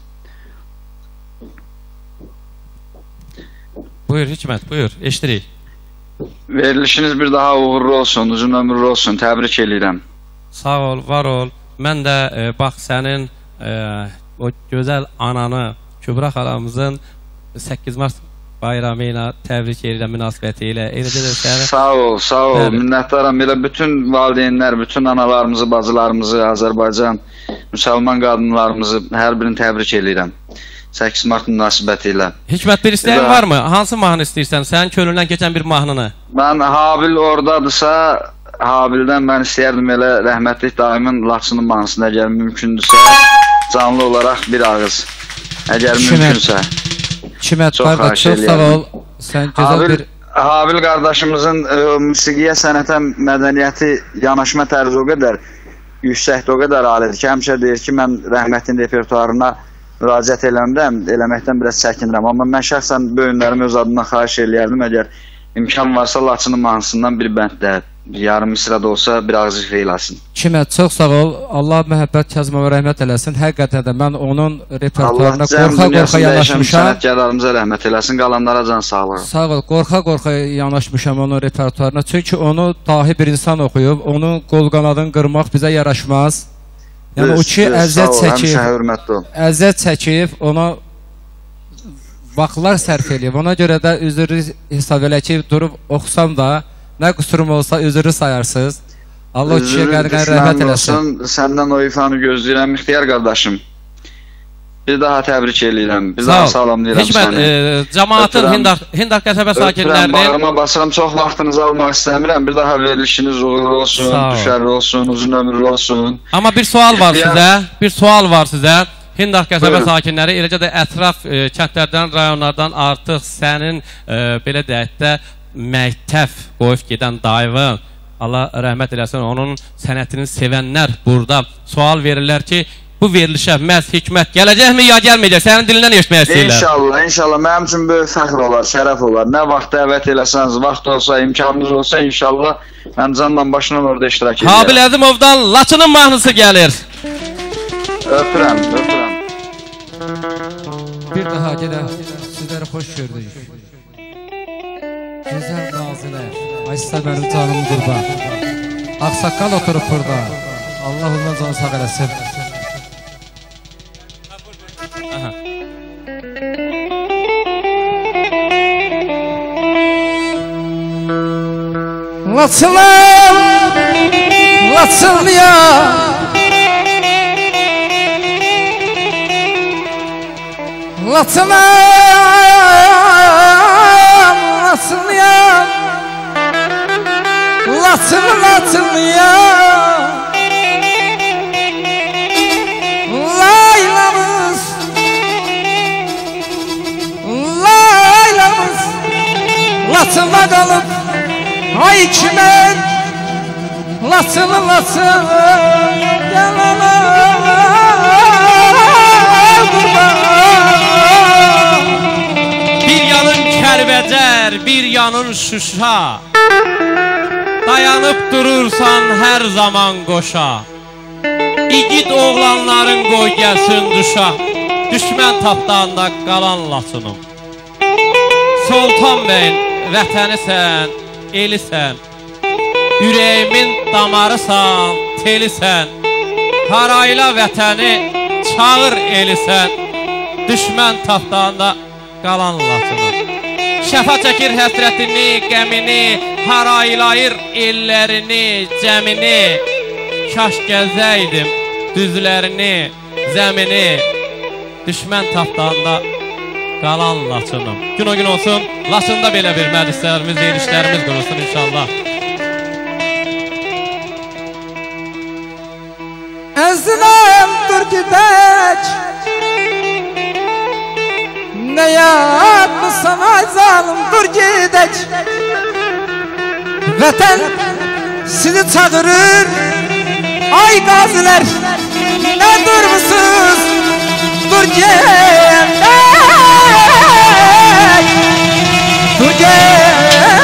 Speaker 3: Buyur Hikmət, buyur, eşdirik.
Speaker 12: Verilişiniz bir daha uğurlu olsun, uzun ömürlü olsun. Təbrik edirəm.
Speaker 3: Sağ ol, var ol. Mən də e, bax sənin e, o gözəl ananı, Kübra xalamızın səkkiz mart bayramı ilə təbrik edirəm münasibəti ilə. Eləcə də səni... Sağ ol, sağ ol. Bəli. Minnətdaram. Elə bütün valideynlər, bütün analarımızı, bacılarımızı, Azərbaycan, müsəlman qadınlarımızı hər birini təbrik edirəm. səkkiz mart münasibəti ilə. Hikmət, bir istəyin var mı? Hansı mahnı istəyirsən? Sənin könlündən keçən bir mahnını. Mən Habil oradadırsa, Habildən mən istəyərdim elə rəhmətlik daimin Laçının mahnısını, əgər mümkündürsə, canlı olaraq bir ağız. Əgər mümkünsə.
Speaker 10: Hikmət, qardaş, çox sağ ol. Sən gözəl bir...
Speaker 12: Habil qardaşımızın e, musiqiyə, sənətə, mədəniyyəti, yanaşma tərzi o qədər yüksəkdir, o qədər alidir ki, həmişə deyir ki, mən rəhmətin repertuarına müraciət eləmdən, eləməkdən biraz çəkinirəm. Amma mən şəxsən böyünlərim öz adından xahiş eləyərdim, əgər imkan varsa Laçının mahnısından bir bəndlər. yarım misra da olsa biraz zikr eyləsin.
Speaker 10: Kimə çox sağ ol. Allah məhəbbət Kazımova rəhmət eləsin. Həqiqətən də mən onun repertuarına qorxa-qorxa yanaşmışam.
Speaker 12: Sənətkarlarımıza rəhmət eləsin, qalanlara can sağlığı.
Speaker 10: Sağ ol. Qorxa-qorxa yanaşmışam onun repertuarına. Çünki onu dahi bir insan oxuyub, onun qol qanadını qırmaq bizə yaraşmaz. Yəni o ki əziyyət çəkib, əziyyət çəkib, ona vaxtlar sərf eləyib. Ona görə də üzrü hesab elə ki, durub oxusam da nə qusurum olsa üzrü sayarsınız. Allah o kişiyə qərqən rəhmət eləsin.
Speaker 12: Səndən o ifanı gözləyirəm, İxtiyar qardaşım. Bir daha təbrik edirəm, bir daha salamlayıram səni.
Speaker 3: Hikmət, cəmaatın Hindar qəsəbə sakinlərinin...
Speaker 12: Bağrıma basıram, çox vaxtınızı almaq istəmirəm. Bir daha verilişiniz uğurlu olsun, düşərli olsun, uzun ömürlü olsun.
Speaker 3: Amma bir sual var sizə, bir sual var sizə. Hindar qəsəbə sakinləri, eləcə də ətraf kəndlərdən, rayonlardan artıq sənin, belə deyək də, məktəf qoyub gedən dayıvın, Allah rəhmət eləsin, onun sənətini sevənlər burada sual verirlər ki, bu verilişə məhz Hikmət gələcəkmi ya gəlməyəcək? Sənin dilindən eşitmək istəyirlər.
Speaker 12: İnşallah, inşallah. Mənim üçün böyük fəxr olar, şərəf olar. Nə vaxt dəvət eləsəniz, vaxt olsa, imkanınız olsa, inşallah mən candan başından orada iştirak edirəm.
Speaker 3: Habil Əzimovdan Laçının mahnısı gəlir.
Speaker 12: Öpürəm, öpürəm.
Speaker 10: Bir daha gələ sizləri xoş gördük. Gözəl qazilər, Aysa mənim canım qurban. Ağsaqqal oturub burada. Allah ondan canı sağ eləsin.
Speaker 13: Laçınım, Laçınlıya Laçınım, Laçınlıya Laçın, Laçınlıya Laylamız Laylamız Laçınla qalıp ay kimen Laçın, Laçın Gəlala
Speaker 3: Bir yanın Kəlbəcər, bir yanın Şuşa, dayanıb durursan hər zaman qoşa. İgid oğlanların qoy gəlsin duşa, düşmən tapdağında qalan Laçınım. Sultan bəyin vətənisən, elisən, ürəyimin damarısan, telisən, harayla vətəni çağır elisən, düşmən tapdağında qalan Laçınım. Şəfa çəkir həsrətini, qəmini, haraylayır ellərini, cəmini. Kaş gəzəydim düzlərini, zəmini, düşmən tapdağında qalan Laçınım. Gün o gün olsun, Laçında belə bir məclislərimiz, verilişlərimiz qurulsun inşallah.
Speaker 13: Əzləm dur gedək, nə yadmısan ay zalım dur gedək. Vətən sizi çağırır, ay qazilər, nə durmuşsunuz, dur gedək, dur gedək.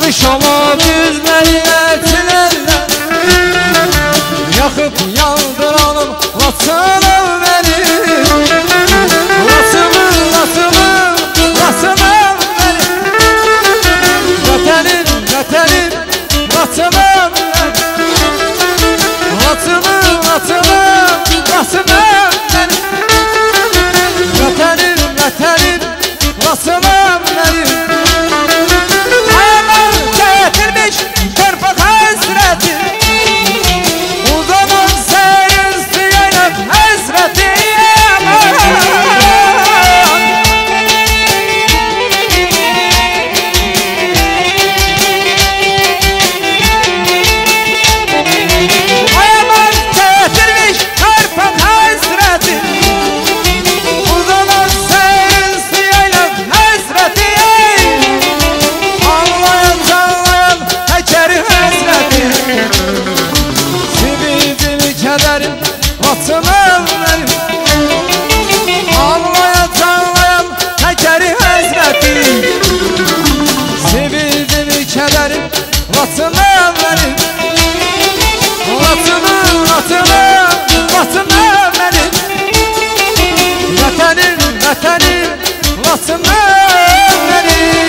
Speaker 13: Şoma düzlerler çilerler Yakıp yandıralım Vatsanım benim Vatsanım, vatsanım, vatsanım benim Vatanım, vatanım, vatsanım benim Vatsanım, vatsanım, vatsanım benim Vatanım, vatanım, vatsanım benim Çarpık hasreti Uzanan senin siyenem hasreti Ayaman getirmiş çarpık hasreti Uzanan senin siyenem hasreti Anlayan canlayan Tekeri hasreti Sevindim kederim Vatsanım benim Anlayan canlayan Tekeri hasreti Sevindim kederim Vatsanım benim Vatsanım, vatsanım, vatsanım benim Vatanım, vatanım, vatsanım benim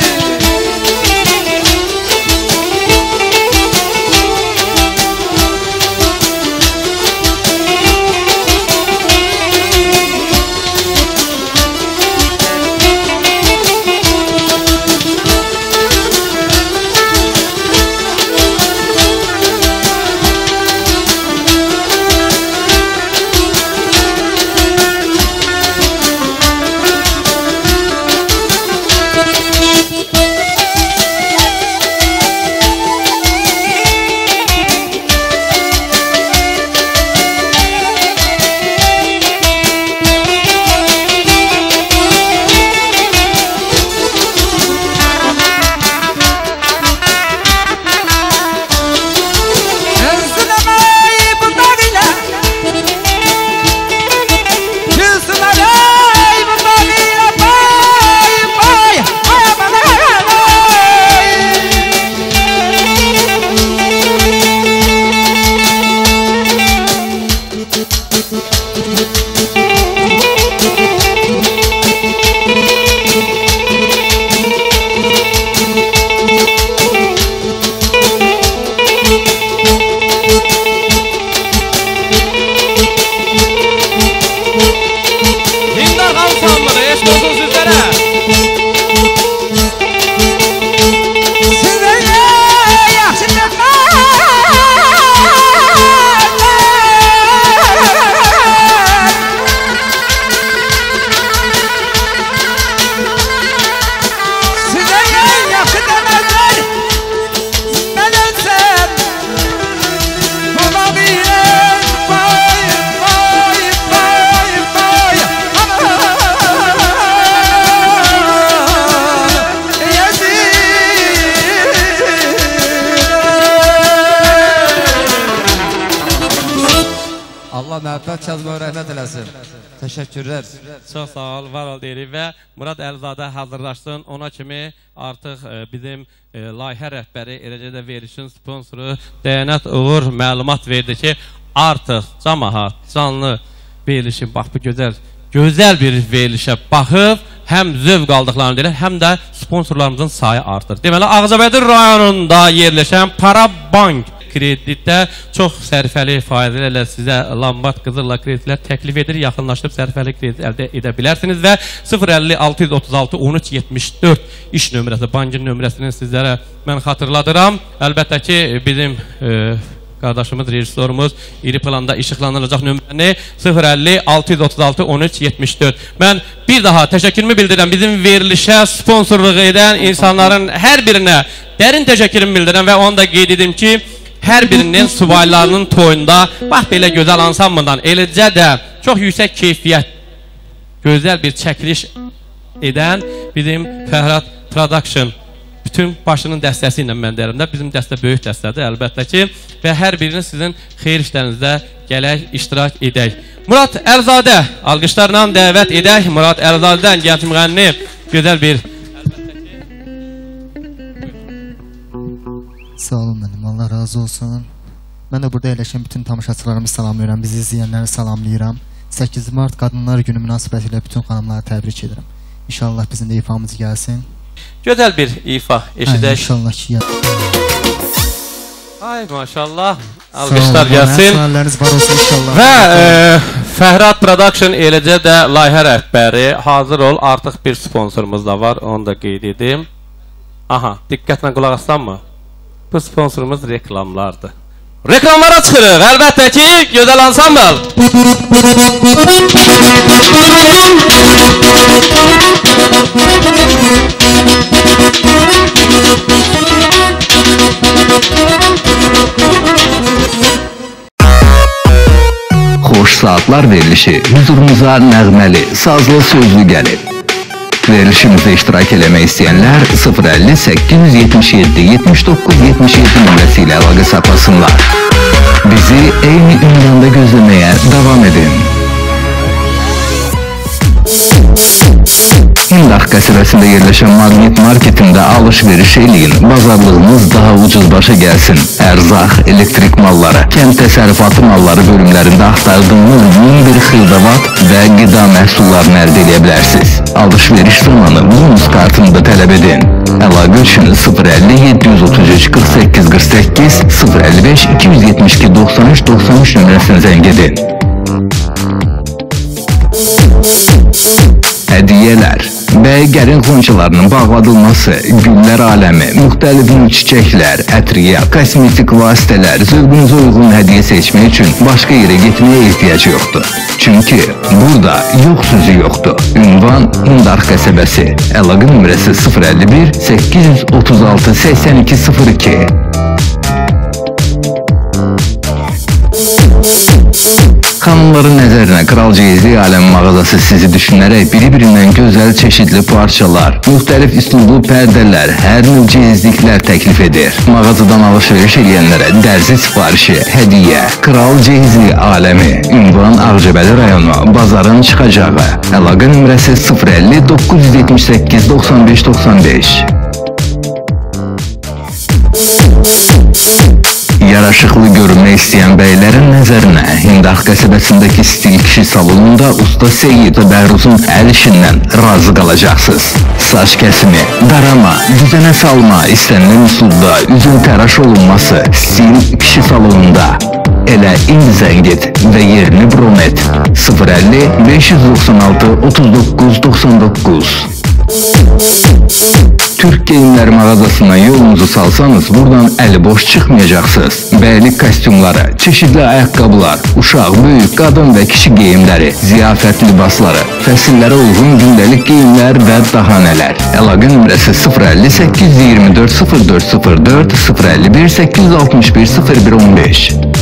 Speaker 14: Məhəbbət Kazımov rəhmət eləsin. Təşəkkürlər.
Speaker 3: Çox sağ ol, var ol deyirik və Murad Əlizadə hazırlaşsın. Ona kimi artıq e, bizim e, layihə rəhbəri, eləcə də verilişin sponsoru Dəyanət Uğur məlumat verdi ki, artıq cəmaət canlı verilişin, bax bu gözəl, gözəl bir verilişə baxıb, həm zövq aldıqlarını deyirlər, həm də sponsorlarımızın sayı artır. Deməli, Ağcabədi rayonunda yerləşən Parabank kreditdə çox sərfəli faizlərlə sizə Lambat Qızılla kreditlər təklif edir. Yaxınlaşdırıb sərfəli kredit əldə edə bilərsiniz və sıfır əlli altı yüz otuz altı on üç yetmiş dörd iş nömrəsi, bankın nömrəsini sizlərə mən xatırladıram. Əlbəttə ki, bizim e, qardaşımız, rejissorumuz iri planda işıqlandırılacaq nömrəni sıfır əlli altı yüz otuz altı on üç yetmiş dörd. Mən bir daha təşəkkürümü bildirirəm bizim verilişə sponsorluq edən insanların hər birinə dərin təşəkkürümü bildirirəm və onu da qeyd edim ki, hər birinin subaylarının toyunda bax belə gözəl ansambldan, eləcə də çox yüksək keyfiyyət, gözəl bir çəkiliş edən bizim Fəhrad Production bütün başının dəstəsi ilə mən deyirəm də, bizim dəstə böyük dəstədir əlbəttə ki, və hər biriniz sizin xeyir işlərinizdə gələk, iştirak edək. Murad Əlizadə, alqışlarla dəvət edək. Murad Əlizadədən gənc müğənni gözəl bir
Speaker 15: Sağ olun mənim, Allah razı olsun. Mən də burada əyləşən bütün tamaşaçılarımı salamlayıram, bizi izləyənləri salamlayıram. səkkiz mart Qadınlar Günü münasibətilə bütün xanımları təbrik edirəm. İnşallah bizim də ifamız gəlsin.
Speaker 3: Gözəl bir ifa eşidək.
Speaker 15: Hə, inşallah ki, gəl.
Speaker 3: Ay maşallah, alqışlar gəlsin.
Speaker 15: Sağ var olsun inşallah.
Speaker 3: Və e, Fəhrad Production eləcə də layihə rəhbəri hazır ol, artıq bir sponsorumuz da var, onu da qeyd edim. Aha, diqqətlə qulaq aslanma. Bu sponsorumuz reklamlardır. Reklamlara çıxırıq, əlbəttə ki, gözəl ansambl.
Speaker 1: Xoş saatlar verilişi huzurumuza nəğməli, sazlı sözlü gəlib. Verilişimizdə iştirak eləmək istəyənlər sıfır əlli səkkiz yüz yetmiş yeddi yetmiş doqquz yetmiş yeddi nömrəsi ilə əlaqə saxlasınlar. Bizi eyni ünvanda gözləməyə davam edin. Hindaq qəsəbəsində yerləşən Magnet Marketində alış-veriş eləyin, bazarlığınız daha ucuz başa gəlsin. Ərzaq, elektrik malları, kənd təsərrüfatı malları bölümlərində axtardığınız min bir xırdavat və qida məhsullarını əldə edə bilərsiniz. Alış-veriş zamanı bonus kartını da tələb edin. Əlaqə üçün sıfır əlli yeddi yüz otuz üç qırx səkkiz qırx səkkiz sıfır əlli beş iki yüz yetmiş iki doxsan üç doxsan üç nömrəsinə zəng edin. Hədiyyələr, bəy-gərin xonçalarının bağladılması, güllər aləmi, müxtəlif növ çiçəklər, ətriyə, kosmetik vasitələr, zövqünüzə uyğun hədiyyə seçmək üçün başqa yerə getməyə ehtiyac yoxdur. Çünki burada yox sözü yoxdur. Ünvan Hindar qəsəbəsi, əlaqə nömrəsi sıfır əlli bir səkkiz yüz otuz altı səksən iki sıfır iki. Xanımların nəzərinə Kral Ceyizli Aləm mağazası sizi düşünərək biri-birindən gözəl çeşidli parçalar, müxtəlif üslublu pərdələr, hər növ ceyizliklər təklif edir. Mağazadan alış-veriş edənlərə dərzi sifarişi, hədiyyə, Kral Ceyizli Aləmi, ünvan Ağcabədi rayonu, bazarın çıxacağı, əlaqə nömrəsi sıfır əlli doqquz yüz yetmiş səkkiz doxsan beş doxsan beş. Yaraşıqlı görünmək istəyən bəylərin nəzərinə Hindaq qəsəbəsindəki stil kişi salonunda usta Seyid Bəhruzun əl işindən razı qalacaqsınız. Saç kəsimi, darama, düzənə salma, istənilən üsulda üzün təraş olunması stil kişi salonunda. Elə indi zəng et və yerini bron et. sıfır əlli beş yüz doxsan altı otuz doqquz doxsan doqquz. Türk geyimləri mağazasına yolunuzu salsanız buradan əli boş çıxmayacaqsınız. Bəylik kostyumları, çeşidli ayaqqabılar, uşaq, böyük, qadın və kişi geyimləri, ziyafət libasları, fəsillərə uyğun gündəlik geyimlər və daha nələr. Əlaqə nömrəsi sıfır əlli səkkiz yüz iyirmi dörd sıfır dörd sıfır dörd sıfır əlli bir səkkiz yüz altmış bir sıfır bir on beş.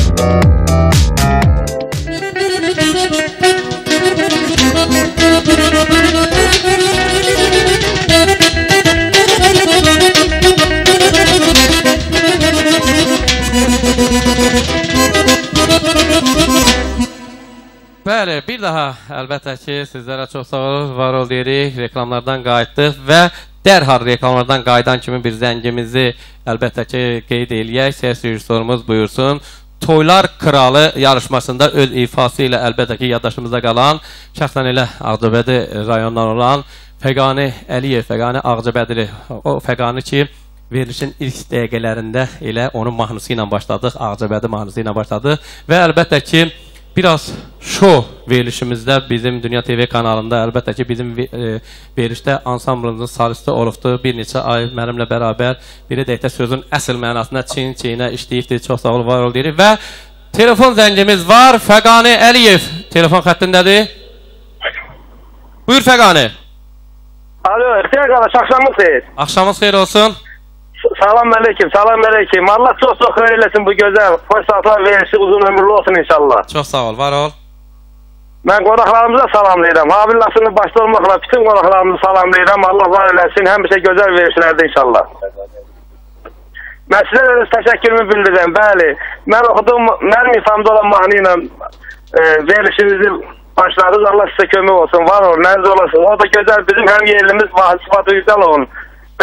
Speaker 3: Bəli, bir daha əlbəttə ki, sizlərə çox sağ olun, var ol deyirik, reklamlardan qayıtdıq və dərhal reklamlardan qayıdan kimi bir zəngimizi əlbəttə ki, qeyd eləyək, səs rejissorumuz buyursun. Toylar Kralı yarışmasında öz ifası ilə əlbəttə ki, yaddaşımızda qalan, şəxsən elə Ağcabədi rayonundan olan Fəqani Əliyev, Fəqani Ağcabədili, o Fəqani ki, verilişin ilk dəqiqələrində elə onun mahnısı ilə başladıq, Ağcabədi mahnısı ilə başladıq və əlbəttə ki, biraz şou verilişimizdə bizim Dünya T V kanalında əlbəttə ki, bizim e, verilişdə ansamblımızın solisti olubdur. Bir neçə ay mənimlə bərabər biri deyək də sözün əsl mənasında çiyin-çiyinə işləyibdir. Çox sağ ol, var ol deyirik və telefon zəngimiz var. Fəqani Əliyev telefon xəttindədir. Buyur Fəqani.
Speaker 16: Alo, Xeyr qardaş, axşamınız xeyir.
Speaker 3: Axşamınız xeyir olsun.
Speaker 16: Salam əleykum, salam əleykum. Allah çox-çox xeyir eləsin bu gözəl, xoş saatlar verilişi, uzun ömürlü olsun inşallah.
Speaker 3: Çox sağ ol, var ol.
Speaker 16: Mən qonaqlarımıza salamlayıram. Habil Nasır'ın başda olmaqla bütün qonaqlarımızı salamlayıram. Allah var eləsin, həmişə gözəl verilişlərdə inşallah. Mən sizə öz təşəkkürümü bildirirəm, bəli. Mən oxudum, mənim ifamda olan mahnı ilə e, verilişinizi başladınız. Allah sizə kömək olsun, var ol, nəniz olasın. O da gözəl, bizim həm yerlimiz Vahid Sıfatı Yüksel olun.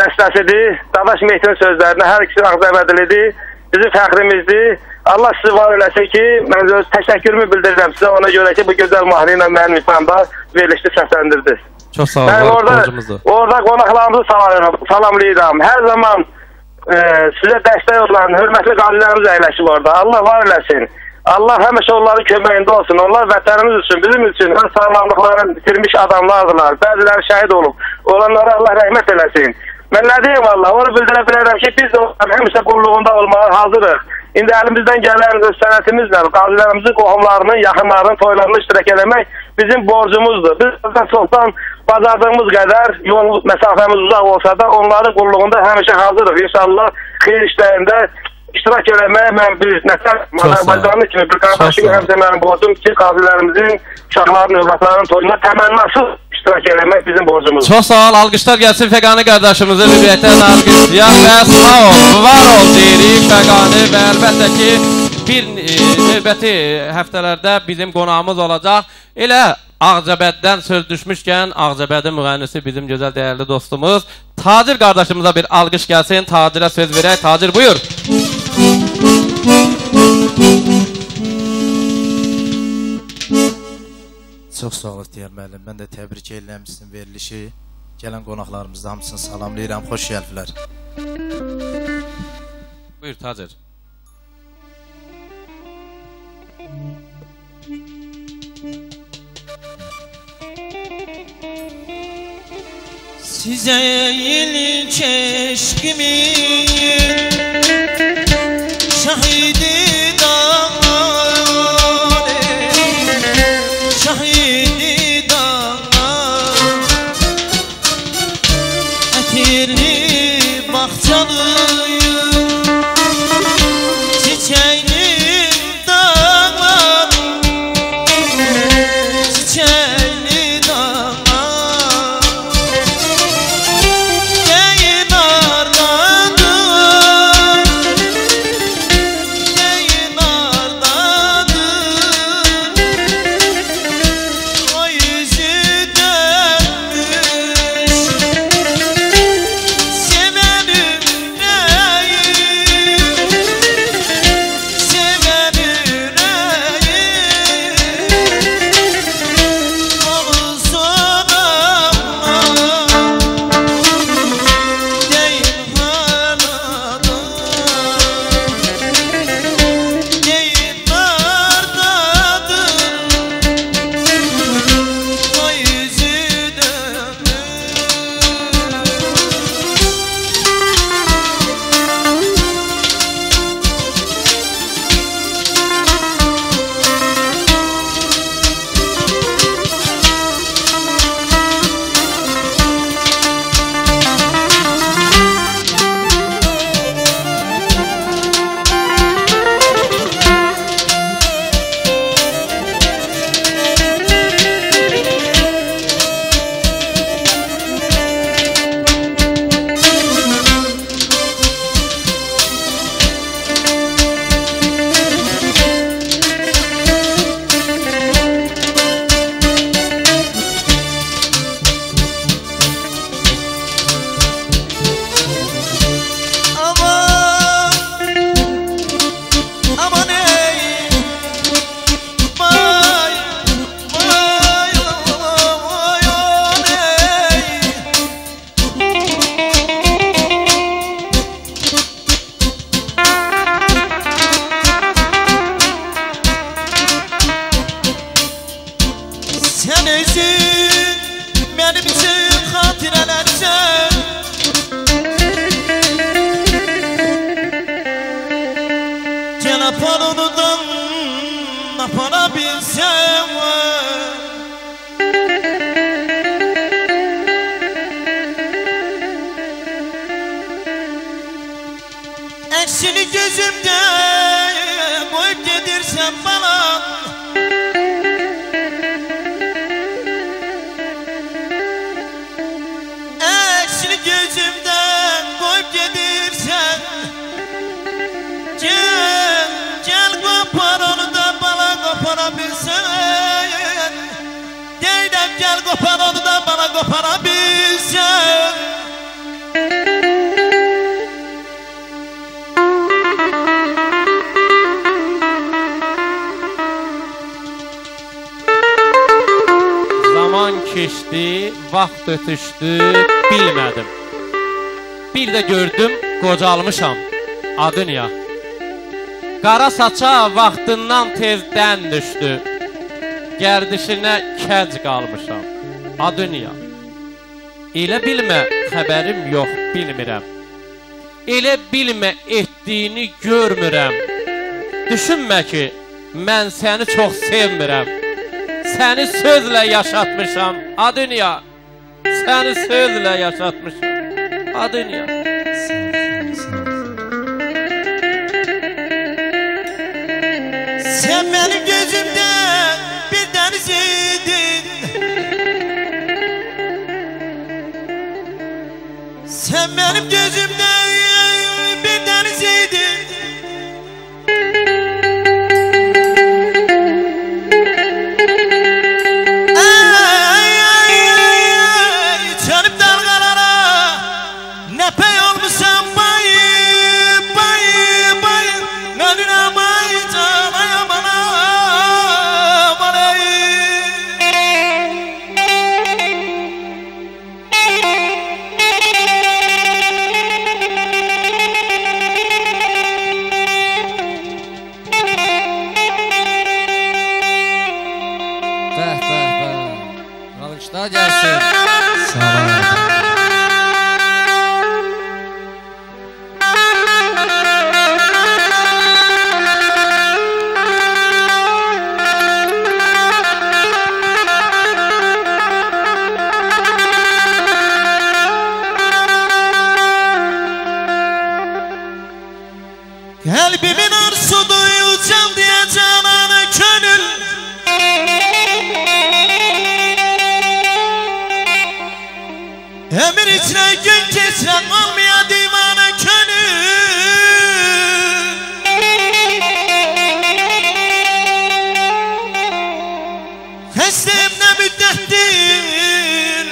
Speaker 16: bəstəsidir. Dadaş Mehdi'nin sözlərinə hər ikisi Ağzəbədilidir. Bizim fəxrimizdir. Allah sizi var eləsin ki, mən öz təşəkkürümü bildirirəm sizə ona görə ki, bu gözəl mahnı ilə mənim ifamda verilişli səsləndirdiniz.
Speaker 3: Çox sağ olun,
Speaker 16: orada,
Speaker 3: borcumuzdur. Orada
Speaker 16: qonaqlarımızı salamlayıram. Hər zaman e, sizə dəstək olan hörmətli qazilərimiz əyləşib orada. Allah var eləsin. Allah həmişə onların köməyində olsun. Onlar vətənimiz üçün, bizim üçün öz sağlamlıqlarını bitirmiş adamlardılar. Bəziləri şəhid olub. Olanlara Allah rəhmət eləsin. Mən nə deyim Allah, onu bildirə bilərəm ki, biz də həmişə qulluğunda olmağa hazırıq. İndi əlimizdən gələn öz sənətimizlə qazilərimizin qohumlarının, yaxınlarının toylarını iştirak eləmək bizim borcumuzdur. Biz çoxdan bacardığımız qədər yol məsafəmiz uzaq olsa da onların qulluğunda həmişə hazırıq. İnşallah xeyir işlərində iştirak eləməyə mən bir nəsəl Azərbaycanlı kimi bir qardaşım həmsə mənim borcum ki, qazilərimizin, uşaqların, övladların toyuna təmənnasız iştirak eləmək bizim borcumuzdur.
Speaker 3: Çox sağ ol, alqışlar gəlsin Fəqani qardaşımızı müvəttən alqışlayaq və sağ ol, var ol deyirik Fəqani və əlbəttə ki, bir e, növbəti həftələrdə bizim qonağımız olacaq. Elə Ağcabəddən söz düşmüşkən, Ağcabədin müğənnisi bizim gözəl dəyərli dostumuz Tacir qardaşımıza bir alqış gəlsin, Tacirə söz verək. Tacir buyur.
Speaker 17: Çox sağ ol İxtiyar müəllim. Mən də təbrik edirəm sizin verilişi. Gələn qonaqlarımızda hamısını salamlayıram. Xoş gəldilər.
Speaker 3: Buyur Tacir.
Speaker 13: Size ilk eşkimin şahidi dağlar, şahidi dağlar, etirli bahçalıyım, çiçeğli dağlar, çiçeğli dağlar. Deyin ardadır, deyin ardadır, o yüzü dönmüş, seven yüreğim, seven yüreğim, olsana deyin hanadır, deyin ardadır, o yüzü dönmüş. Aman, aman ey, vay, vay, vay, ey. Sen özün benim için hatirelersen, gel apar onudan aparabilsem. Eksini gözümde koyup getirsen bana, eksini gözümden koyup getirsen, gel, gel kopar onu da bana koparabilsen. Deydem gel kopar onu da bana koparabilsen.
Speaker 3: vaxt ötüşdü, bilmədim. Bir də gördüm, qocalmışam, adı niyə? Qara saça vaxtından tezdən düşdü, gərdişinə kəc qalmışam, adı niyə? Elə bilmə, xəbərim yox, bilmirəm. Elə bilmə, etdiyini görmürəm. Düşünmə ki, mən səni çox sevmirəm. Səni sözlə yaşatmışam, adı niyə? Səni sözlə yaşatmışam, adı niyə?
Speaker 13: Sen benim gözümde bir deniz idin. Sen benim gözümde bir deniz idin. Ay ay ay çarp dalgalara ne pey olmuşsan bay bay bay gönlüne bay canaya bana bana.
Speaker 14: Bəh, bəh, bəh. Alqışlar gəlsin.
Speaker 15: Sağ olun.
Speaker 13: Kalbimin arzudu uçal diye canana gönül. Ömür içine gün geçiren olmaya divana gönül. Hastayım ne müddettir.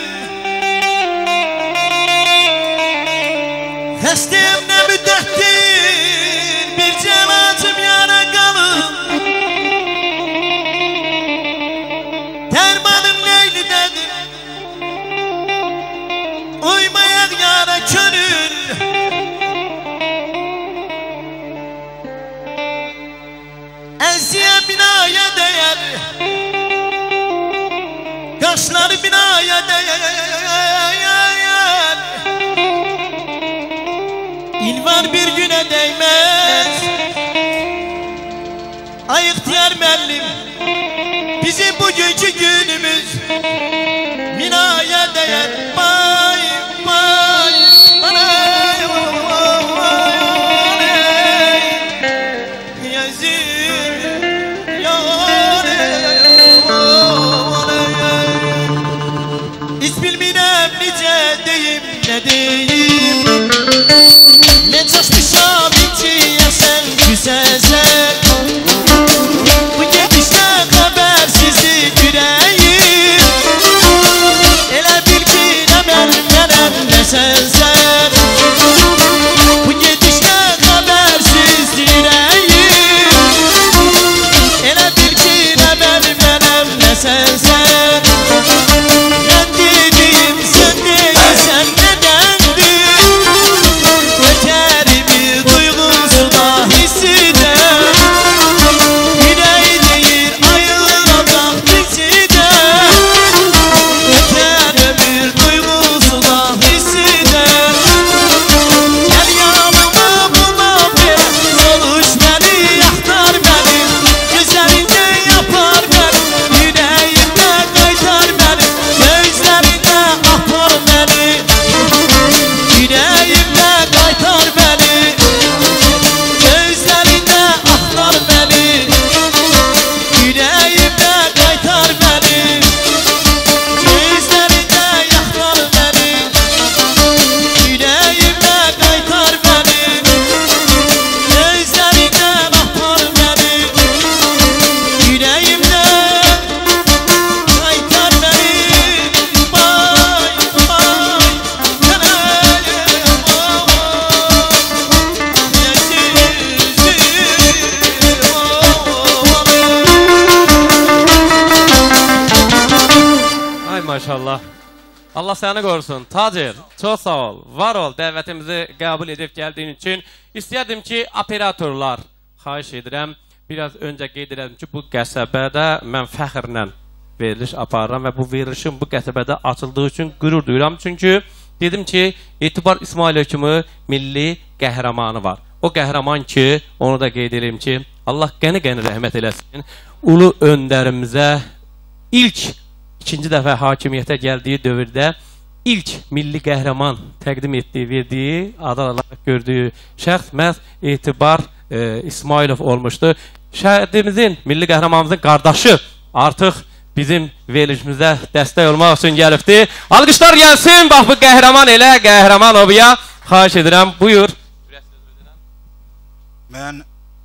Speaker 13: Hastayım ne müddettir. Bir celacım yara kalır. Dermanım Leyli'dedir. Uymayan yara gönül. Ensiye binaya değer. Kaşları binaya değer. İlvar bir güne değmez. Ay ihtiyar mellim, bizim bugünkü günümüz binaya değer. Bay bay anay anay yazır yanay. Hiç bilmirəm necə deyim, nə deyim. Ne coşmuşam içiyə sən güzəlsən. Bu gedişdən xəbərsizlik ürəyim. Elə bil ki nə mən mənəm nə sənsən. Bu gedişdən xəbərsizlik ürəyim. Elə bil ki nə mən mənəm nə sənsən. Mən dedim sən deyirsən nədəndir. Ötərimi duyğusuda hissidən. Yüreği deyir ayılacaq bizidən. Ötər ömür duyğusuda hissidən.
Speaker 3: Allah səni qorusun. Tacir, çox sağ ol. Var ol, dəvətimizi qəbul edib gəldiyin üçün. İstəyərdim ki, operatorlar, xahiş edirəm, biraz öncə qeyd edirəm ki, bu qəsəbədə mən fəxrlə veriliş aparıram və bu verilişin bu qəsəbədə açıldığı üçün qürur duyuram. Çünki dedim ki, Etibar İsmailov kimi milli qəhrəmanı var. O qəhrəman ki, onu da qeyd edeyim ki, Allah qəni-qəni rəhmət eləsin. Ulu öndərimizə ilk ikinci dəfə hakimiyyətə gəldiyi dövrdə ilk milli qəhrəman təqdim etdiyi, verdiyi, adı olaraq gördüyü şəxs məhz Etibar e, İsmailov olmuşdu. Şəhidimizin, milli qəhrəmanımızın qardaşı artıq bizim verilişimizə dəstək olmaq üçün gəlibdir. Alqışlar gəlsin, bax bu qəhrəman elə, qəhrəman obuya. Xahiş edirəm, buyur.
Speaker 18: Mən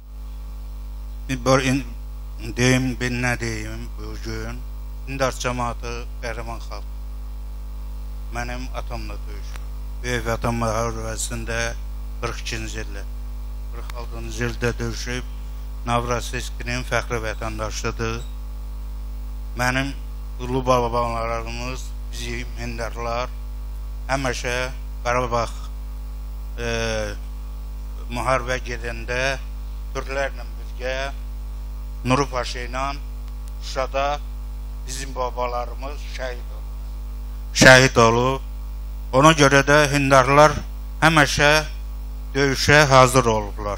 Speaker 18: bir deyim, bir nə deyim bugün. Hindar cəmaatı qəhrəman xalq. Mənim atamla döyüşür. Böyük atam müharibəsində qırx ikinci ildə, qırx altıncı ildə döyüşüb. Novrosiyskinin fəxri vətəndaşıdır. Mənim ulu babalarımız, bizim Hindarlar həmişə Qarabağ e, müharibə gedəndə Türklərlə birgə Nuru Paşa ilə Şuşada bizim babalarımız şəhid olub. Şəhid olub. Ona görə də Hindarlar həmişə döyüşə hazır olublar.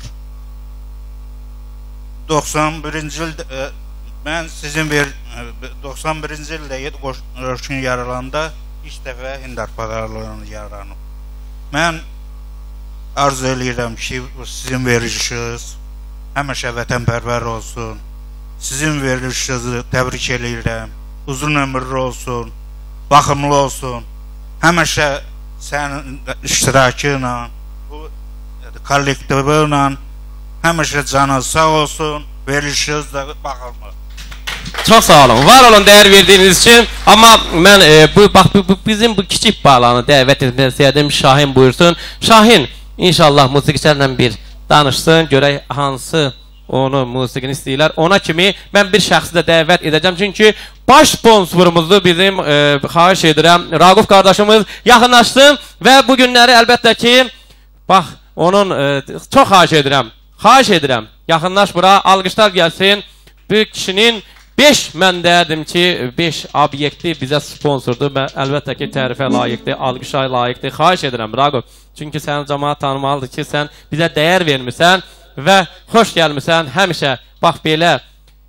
Speaker 18: doxsan birinci ildə e, mən sizin ver doxsan birinci ildə qoşun yaralanda ilk dəfə Hindar pazarlığını yaranıb. Mən arzu edirəm ki, sizin verilişiniz həmişə vətənpərvər olsun. Sizin verilişinizi təbrik edirəm. Uzun ömürlü olsun, baxımlı olsun. Həmişə sənin iştirakı ilə, bu kollektivi ilə həmişə canı sağ olsun, verilişiniz də baxılmır.
Speaker 3: Çox sağ olun, var olun dəyər verdiyiniz üçün. Amma mən e, bu, bax, bu, bu, bizim bu kiçik bağlanı dəvət etmək istəyirdim. Şahin buyursun. Şahin, inşallah musiqiçilərlə bir danışsın, görək hansı onu musiqini istəyirlər. Ona kimi mən bir şəxsi də dəvət edəcəm. Çünki baş sponsorumuzdur bizim, e, xahiş edirəm, Raquf qardaşımız yaxınlaşsın və bu günləri əlbəttə ki, bax, onun e, çox xahiş edirəm, xahiş edirəm, yaxınlaş bura, alqışlar gəlsin. Bu kişinin beş, mən deyərdim ki, beş obyekti bizə sponsordur və əlbəttə ki, tərifə layiqdir, alqışa layiqdir. Xahiş edirəm, Raquf. Çünki səni cəmaat tanımalıdır ki, sən bizə dəyər vermirsən və xoş gəlmirsən. Həmişə, bax, belə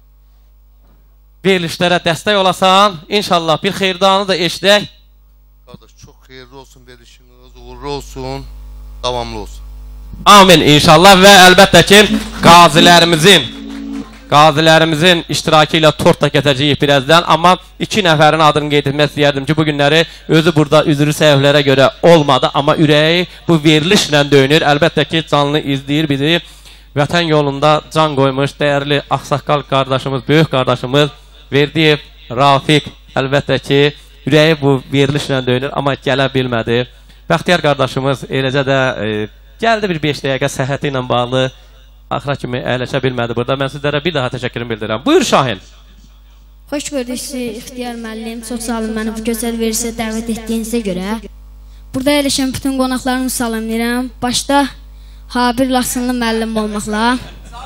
Speaker 3: verilişlərə dəstək olasan. İnşallah bir xeyirdanı da eşidək.
Speaker 19: Qardaş, çox xeyirli olsun, verilişiniz uğurlu olsun, davamlı olsun.
Speaker 3: Amin, inşallah və əlbəttə ki, qazilərimizin Qazilərimizin iştirakı ilə tort da keçəcəyik birazdan. Amma iki nəfərin adını qeyd etmək istəyərdim ki, bu günləri özü burada üzrü səhvlərə görə olmadı. Amma ürəyi bu verilişlə döyünür. Əlbəttə ki, canlı izləyir bizi. Vətən yolunda can qoymuş dəyərli ağsaqqal qardaşımız, böyük qardaşımız Verdiyev Rafiq. Əlbəttə ki, ürəyi bu verilişlə döyünür, amma gələ bilmədi. Bəxtiyar qardaşımız eləcə də e, gəldi bir beş dəqiqə səhhəti ilə bağlı. Axıra kimi əyləşə bilmədi burada. Mən sizlərə bir daha təşəkkürümü bildirirəm. Buyur Şahin.
Speaker 20: Xoş gördük sizi İxtiyar müəllim. Çox sağ olun məni bu gözəl verilişə dəvət etdiyinizə görə. Burada əyləşən bütün qonaqlarımı salamlayıram. Başda Habir Laçınlı müəllim olmaqla.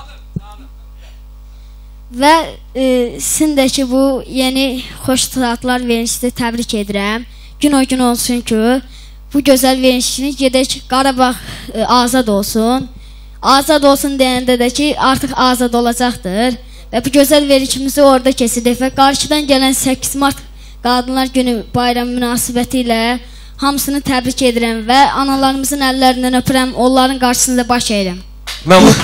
Speaker 20: Və e, sizin də ki, bu yeni xoş saatlar verilişini təbrik edirəm. Gün o gün olsun ki, bu gözəl verilişini gedək Qarabağ e, azad olsun. Azad olsun deyəndə də ki, artıq azad olacaqdır. Və bu gözəl verilişimizi orada kesirik və qarşıdan gələn səkkiz mart Qadınlar Günü bayramı münasibəti ilə hamısını təbrik edirəm və analarımızın əllərindən öpürəm, onların qarşısında baş əyirəm.
Speaker 3: Mən bu...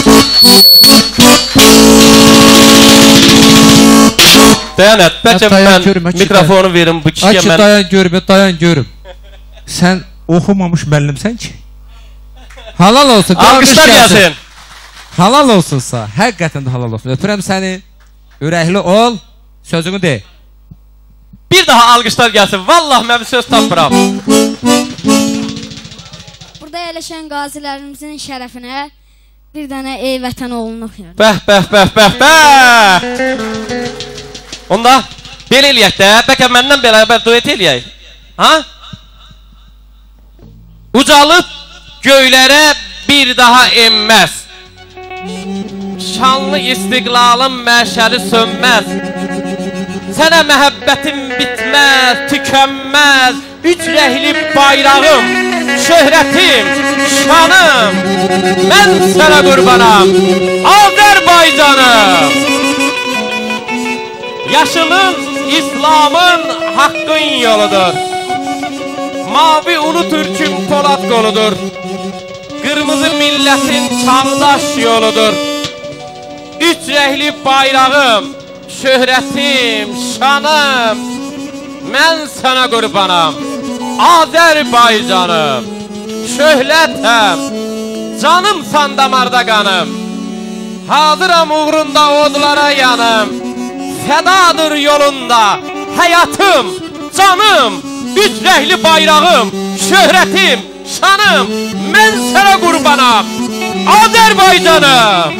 Speaker 3: Dayanət, bəlkə mən mikrofonu verim bu kişiyə mən...
Speaker 21: Açı, dayan görüm, dayan görüm. Sən oxumamış müəllimsən ki? Halal olsun.
Speaker 3: Alqışlar gəlsin.
Speaker 21: Halal olsunsa, həqiqətən də halal olsun. Öpürəm səni, ürəkli ol, sözünü de.
Speaker 3: Bir daha alqışlar gəlsin. Vallahi mən bir söz tapmıram.
Speaker 20: Burada yerləşən qazilərimizin şərəfinə bir dənə ey vətən oğlunu oxuyur.
Speaker 3: Bəh, bəh, bəh, bəh, bəh. Onda belə eləyək də, bəlkə məndən bərabər duet eləyək. Ha? Ucalıp göylərə bir daha enməz. Şanlı istiqlalın məşəri sönməz. Sənə məhəbbətim bitməz, tükənməz. Üç rəhli bayrağım, şöhrətim, şanım. Mən sənə qurbanam, Azərbaycanım. Yaşılın, İslamın, haqqın yoludur. Mavi ulu Türk'ün Polat koludur. Kırmızı milletin çağdaş yoludur. Üç rəhli bayrağım, şöhrətim, şanım. Mən sənə qurbanam, Azərbaycanım. Şöhlətəm, canımsan damarda qanım. Hazıram uğrunda odlara yanım. Fədadır yolunda həyatım, canım. Üç rəhli bayrağım, şöhrətim, şanım. Mən sənə qurbanam, Azərbaycanım.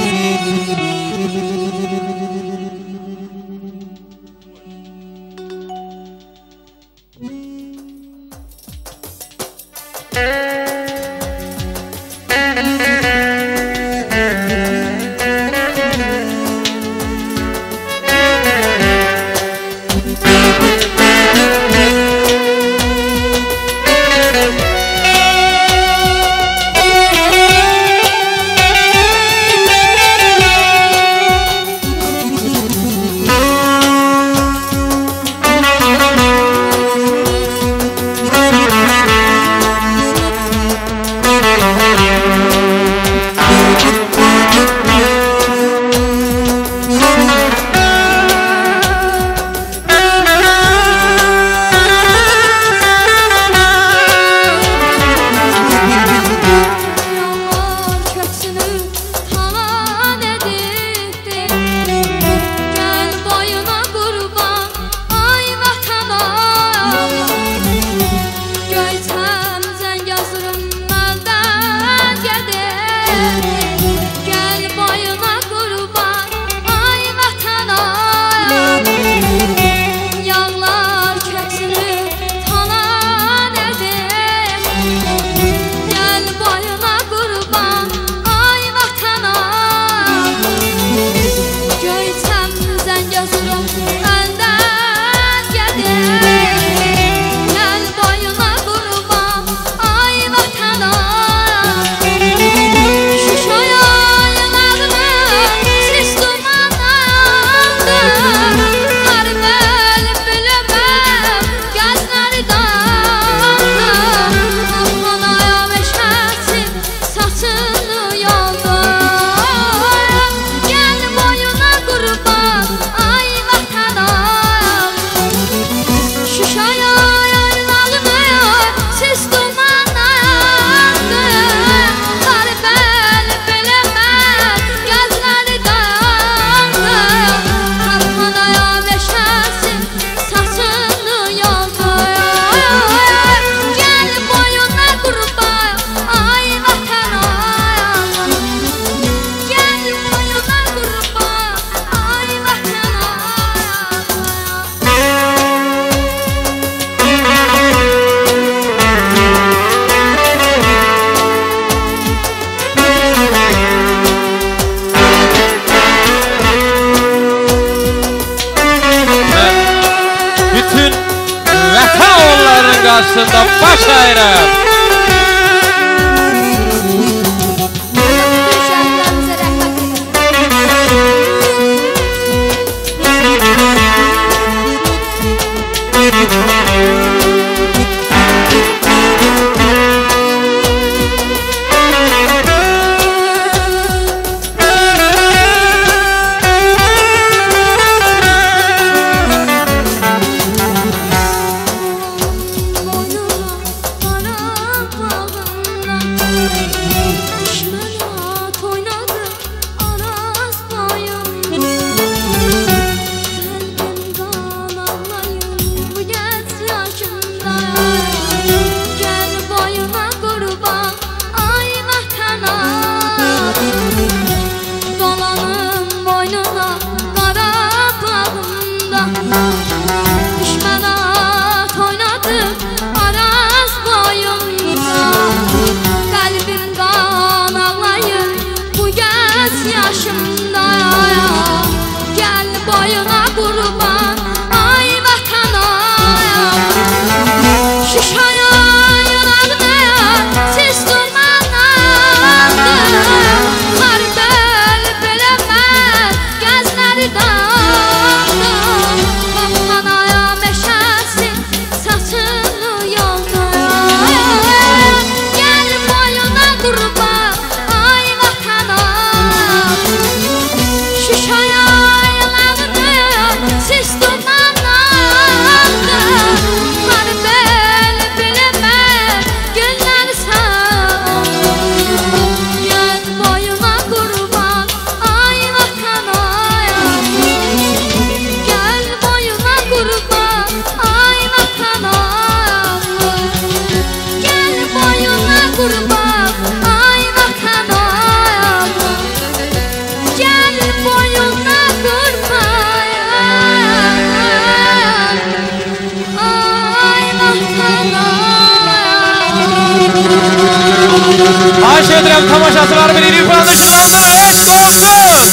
Speaker 3: Xahiş edirəm tamaşaçıları bir iri yuxarı ışıqlandır. Eşq olsun.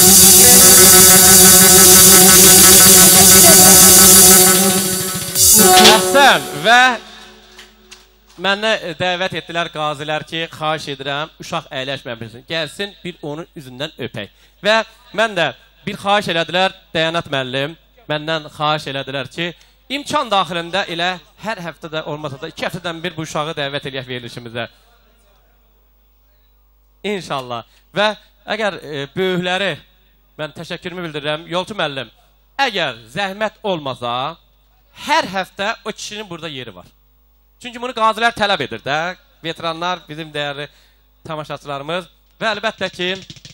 Speaker 3: Əhsən və mənə dəvət etdilər qazilər ki, xahiş edirəm, uşaq əyləşməmişsin, gəlsin, bir onun üzündən öpək. Və mən də bir xahiş elədilər, Dəyanət müəllim, məndən xahiş elədilər ki, imkan daxilində elə hər həftədə olmasa da iki həftədən bir bu uşağı dəvət eləyək verilişimizə. İnşallah. Və əgər e, böyükləri, mən təşəkkürümü bildirirəm, Yolçu müəllim, əgər zəhmət olmasa, hər həftə o kişinin burada yeri var. Çünki bunu qazilər tələb edir də, veteranlar, bizim dəyərli tamaşaçılarımız və əlbəttə ki,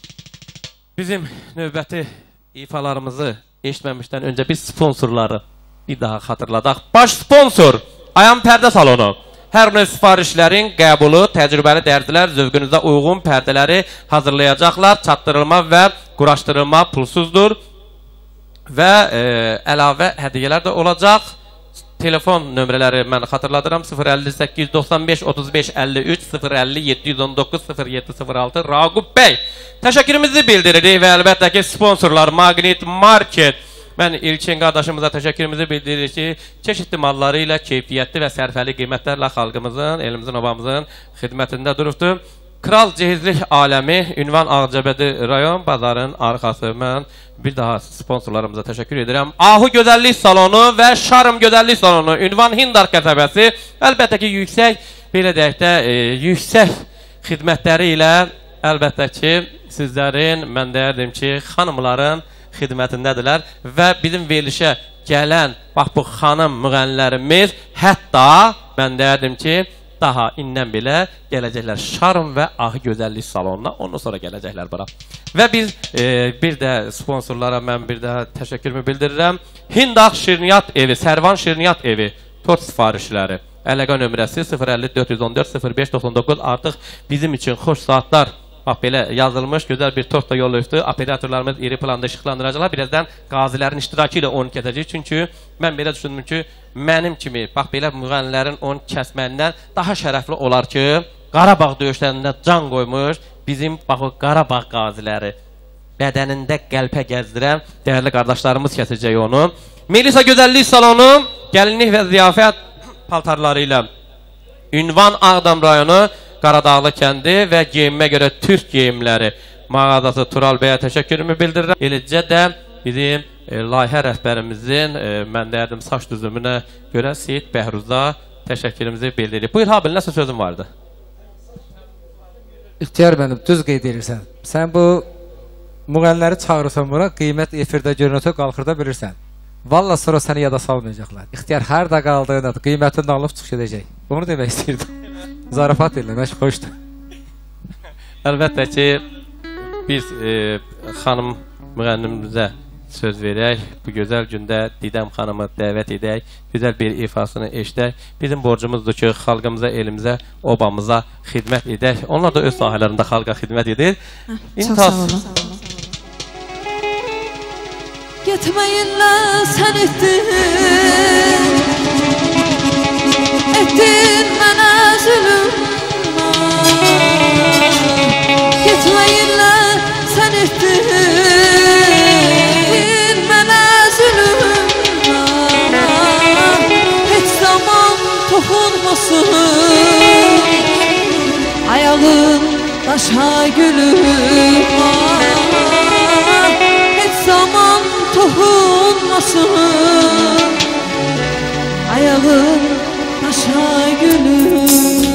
Speaker 3: bizim növbəti ifalarımızı eşitməmişdən öncə biz sponsorları bir daha xatırladaq. Baş sponsor, Ayam Pərdə Salonu. Hər növ sifarişlərin qəbulu, təcrübəli dərzilər, zövqünüzə uyğun pərdələri hazırlayacaqlar. Çatdırılma və quraşdırılma pulsuzdur və e, əlavə hədiyyələr də olacaq. Telefon nömrələri mən xatırladıram. sıfır əlli səkkiz doxsan beş otuz beş əlli üç, sıfır əlli yeddi yüz on doqquz sıfır yeddi sıfır altı. Raqub bəy, təşəkkürümüzü bildiririk və əlbəttə ki, sponsorlar Magnet Market. Mən İlkin qardaşımıza təşəkkürümüzü bildiririk ki, çeşitli malları ilə keyfiyyətli və sərfəli qiymətlərlə xalqımızın, elimizin, obamızın xidmətində durubdur. Kral Cehizlik Aləmi, ünvan Ağcabədi rayon, bazarın arxası. Mən bir daha sponsorlarımıza təşəkkür edirəm. Ahu Gözəllik Salonu və Şarm Gözəllik Salonu, ünvan Hindar qəsəbəsi. Əlbəttə ki, yüksək, belə deyək də, e, yüksək xidmətləri ilə əlbəttə ki, sizlərin, mən deyərdim ki, xanımların xidmətindədirlər və bizim verilişə gələn, bax bu xanım müğənnilərimiz, hətta mən deyərdim ki, daha indən belə gələcəklər Şarm və Ahı Gözəllik Salonuna, ondan sonra gələcəklər bura. Və biz e, bir də sponsorlara mən bir də təşəkkürümü bildirirəm. Hindaq Şirniyyat Evi, Sərvan Şirniyyat Evi, tort sifarişləri. Əlaqə nömrəsi sıfır əlli dörd yüz on dörd sıfır beş doxsan doqquz. Artıq bizim üçün xoş saatlar bax belə yazılmış, gözəl bir tort da yollayıbdır. Operatorlarımız iri planda işıqlandıracaqlar. Birazdan qazilərin iştirakı ilə onu kəsəcək. Çünki mən belə düşündüm ki, mənim kimi, bax belə müğənnilərin onu kəsməyindən daha şərəfli olar ki, Qarabağ döyüşlərində can qoymuş bizim bax o Qarabağ qaziləri bədənində qəlpə gəzdirən dəyərli qardaşlarımız kəsəcək onu. Melisa Gözəllik Salonu gəlinlik və ziyafət paltarları ilə ünvan Ağdam rayonu Qaradağlı kəndi və geyinmə görə Türk geyimləri mağazası Tural bəyə təşəkkürümü bildirirəm. Eləcə də bizim e, layihə rəhbərimizin e, mən deyərdim saç düzümünə görə Seyid Bəhruza təşəkkürümüzü bildiririk. Buyur Habil, nəsə sözün vardı?
Speaker 10: İxtiyar mənim, düz qeyd edirsən. Sən bu müğənniləri çağırırsan bura, qiymət efirdə görünətə qalxırda bilirsən. Valla sonra səni yada salmayacaqlar. İxtiyar hər da qaldığında qiymətini alıb çıx gedəcək. Bunu demək istəyirdim. Zarafat eləmək xoşdur.
Speaker 3: Əlbəttə ki, biz e, xanım müğənnimizə söz verək. Bu gözəl gündə Didəm xanımı dəvət edək. Gözəl bir ifasını eşidək. Bizim borcumuzdur ki, xalqımıza, elimizə, obamıza xidmət edək. Onlar da öz sahələrində xalqa xidmət edir.
Speaker 6: Çox sağ olun. Getməyinlə sən etdin, etdin mənə zülüm. Getməyinlə sən etdin, etdin mənə zülüm. Heç zaman toxunmasın ayağın daşa gülüm. Heç zaman toxunmasın ayağın taşa gülüm.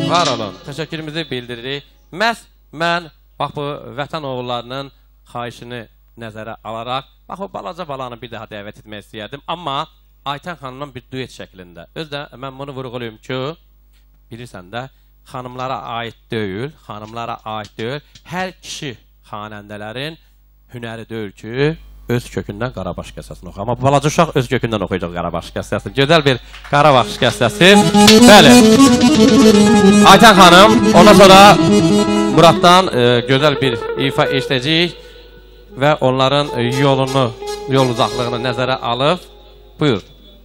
Speaker 3: Var olun. Təşəkkürümüzü bildiririk. Məhz mən bax bu vətən oğullarının xahişini nəzərə alaraq bax o balaca balanı bir daha dəvət etmək istəyərdim. Amma Aytən xanımla bir duet şəklində. Özdə mən bunu vurğulayım ki, bilirsən də xanımlara aid deyil, xanımlara aid deyil. Hər kişi xanəndələrin hünəri deyil ki, öz kökündən Qarabaş qəssəsini oxu. Amma bu balaca uşaq öz kökündən oxuyacaq Qarabaş qəssəsini. Gözəl bir Qarabaş qəssəsi. Bəli. Aytən xanım, ondan sonra Muraddan e, gözəl bir ifa eşitəcəyik və onların e, yolunu, yol uzaqlığını nəzərə alıb, buyur.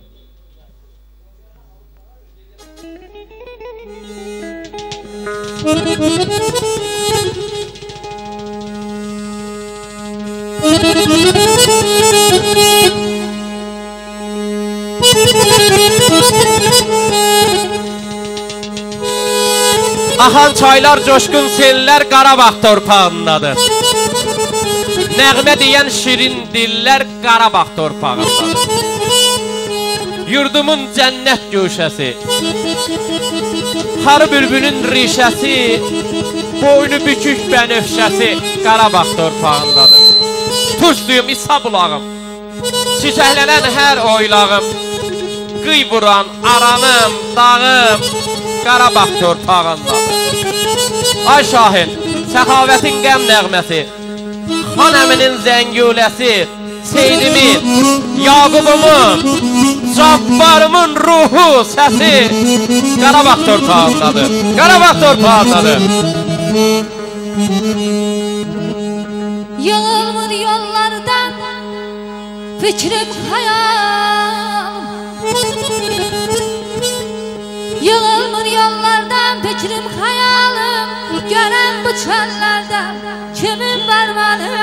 Speaker 3: Axan çaylar, coşqun sellər Qarabağ torpağındadır. Nəğmə deyən şirin dillər Qarabağ torpağındadır. Yurdumun cənnət güşəsi, xarı bülbülün rişəsi, boynu bükük bənövşəsi Qarabağ torpağındadır. Tuşluyum İsa bulağım, çiçəklənən hər oylağım, qıy vuran aranım, dağım Qarabağ torpağındadır. Ay Şahin, səxavətin qəm nəğməsi, xan əminin zəngüləsi, Seydimin, Yaqubumun, Cabbarımın ruhu, səsi Qarabağ torpağındadır. Qarabağ torpağındadır.
Speaker 6: Yığılmır yollardan fikrim hayalım, yığılmır yollardan fikrim hayalım, görən bu çöllərdə kimin varmalı?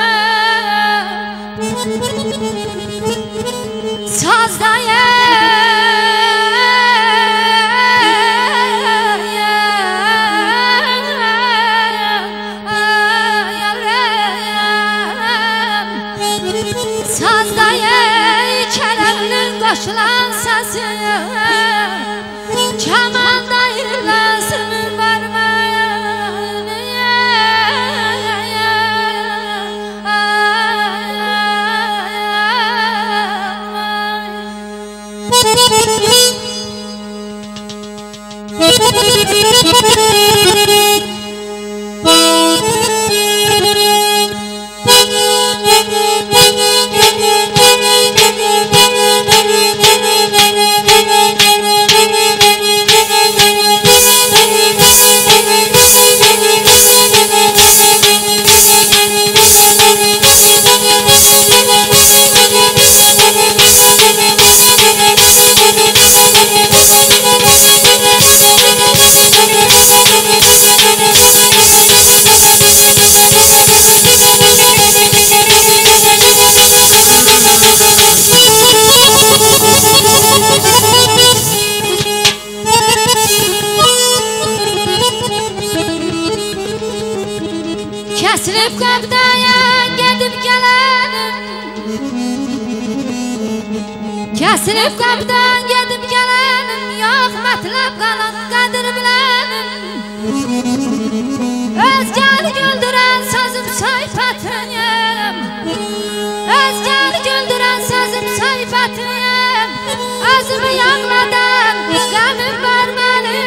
Speaker 6: Sazdayım kələminin qoşulan səsi, kəmanda irləsimin varmalı. Kəsilib qəbdəyə gedib gələnim, kəsilib qəbdən gedib gələnim, yox mətləb qalan qədir bilənim. Özgəni güldürən sözüm sayfətiyəm, özgəni güldürən sözüm sayfətiyəm, özümü yağladan qəmim var mənim.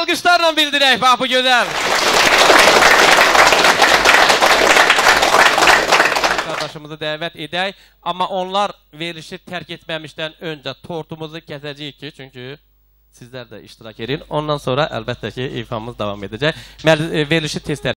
Speaker 3: alqışlarla bildirək bax bu gözəl. Qardaşımızı dəvət edək, amma onlar verilişi tərk etməmişdən öncə tortumuzu kəsəcəyik ki, çünki sizlər də iştirak edin. Ondan sonra əlbəttə ki, ifamız davam edəcək. Verilişi testlər.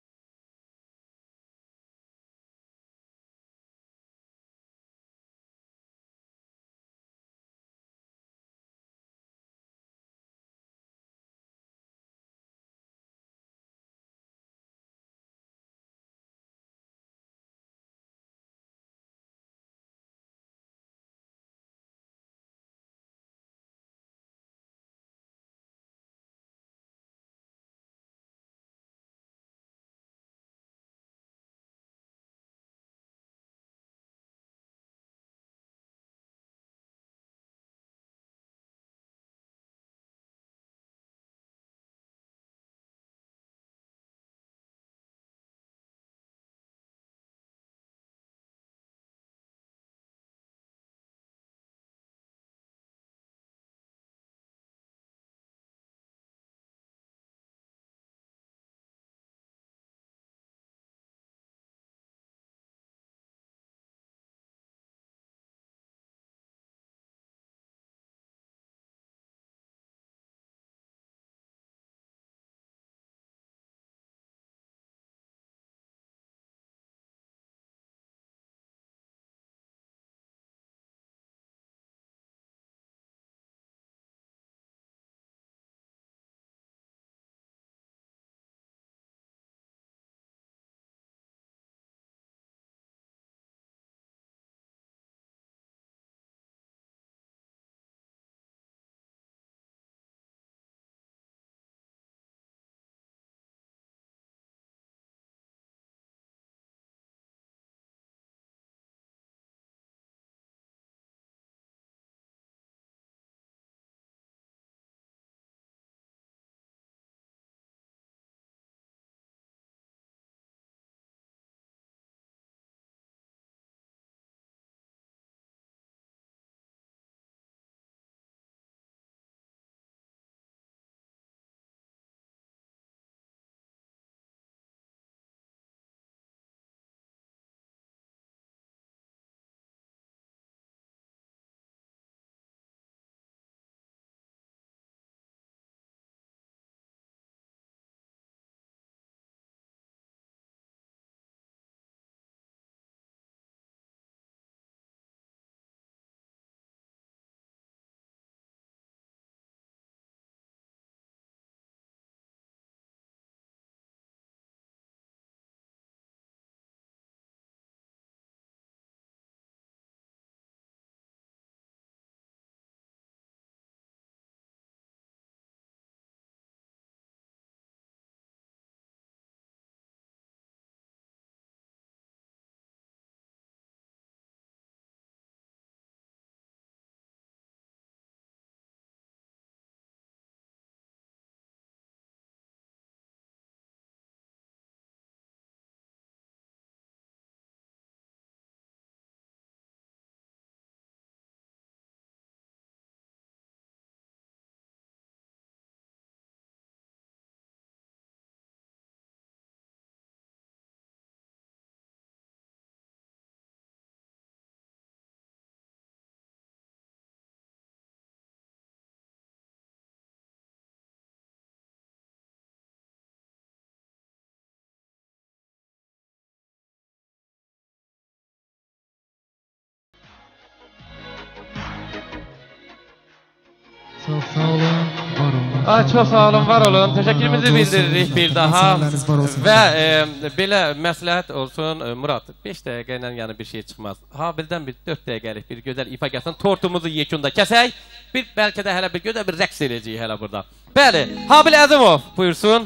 Speaker 2: Çok sağ olun, var olun.
Speaker 3: Ay, çox sağ olun, var olun. Təşəkkürümüzü bildiririk bir daha. Və e, belə məsləhət olsun, e, Murad, beş dəqiqə ilə yəni bir şey çıxmaz. Habildən bir dörd dəqiqəlik bir gözəl ifa gəlsin. Tortumuzu yekunda kəsək. Bir, bəlkə də hələ bir gözəl bir rəqs edəcəyik hələ burada. Bəli, Habil Əzimov, buyursun.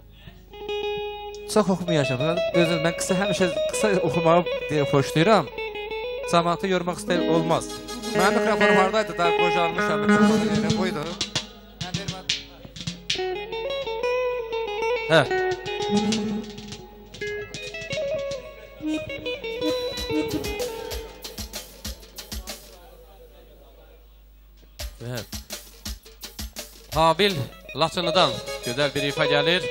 Speaker 10: Çox oxumayacağım. Özüm, mən qısa, həmişə qısa oxumağı xoşlayıram. Cəmaatı yormaq istəyir, olmaz. Mənim mikrofonum haradaydı, daha qocalmışam, mikrofonu yerine qoydu.
Speaker 3: Hə. Evet. Habil Laçınıdan Gözəl bir ifa gəlir.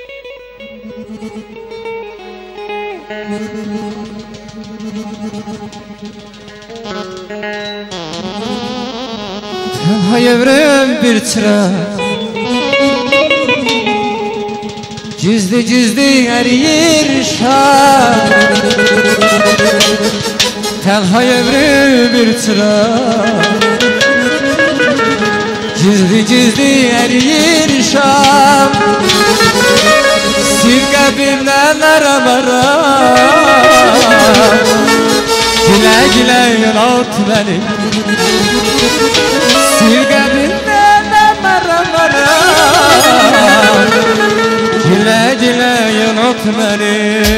Speaker 21: Tənha evrəm bir çırak, gizli gizli əriyir şah. Tənha evrəm bir çırak, gizli gizli əriyir şah. Sil qəbirdən aram-aram, gülə gülə yonalt məni. Sil qəbirdən aram-aram, gülə gülə yonalt məni.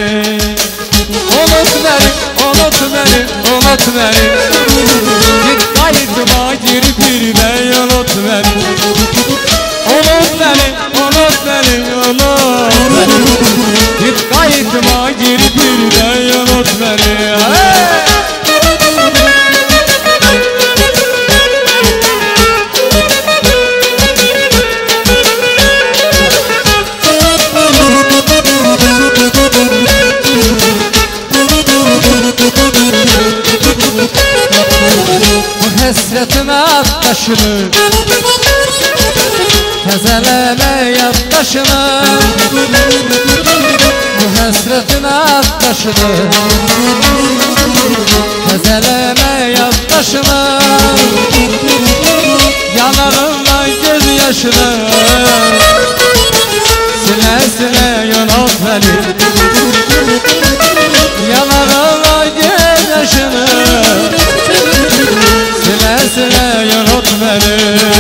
Speaker 21: Unut məni, unut məni, unut məni. Git qayıtma geri birdə yonalt məni. Unut məni, unut məni, unut məni. Git qayıtma geri birdə yonalt məni. Bu həsrətimə atdaşını, təzələmə yaddaşını. Bu həsrətimə atdaşını, təzələmə yaddaşını. Yanağımdan göz yaşını, silə silə yonalt məni. Yanağımdan göz yaşını, silə silə yonalt məni.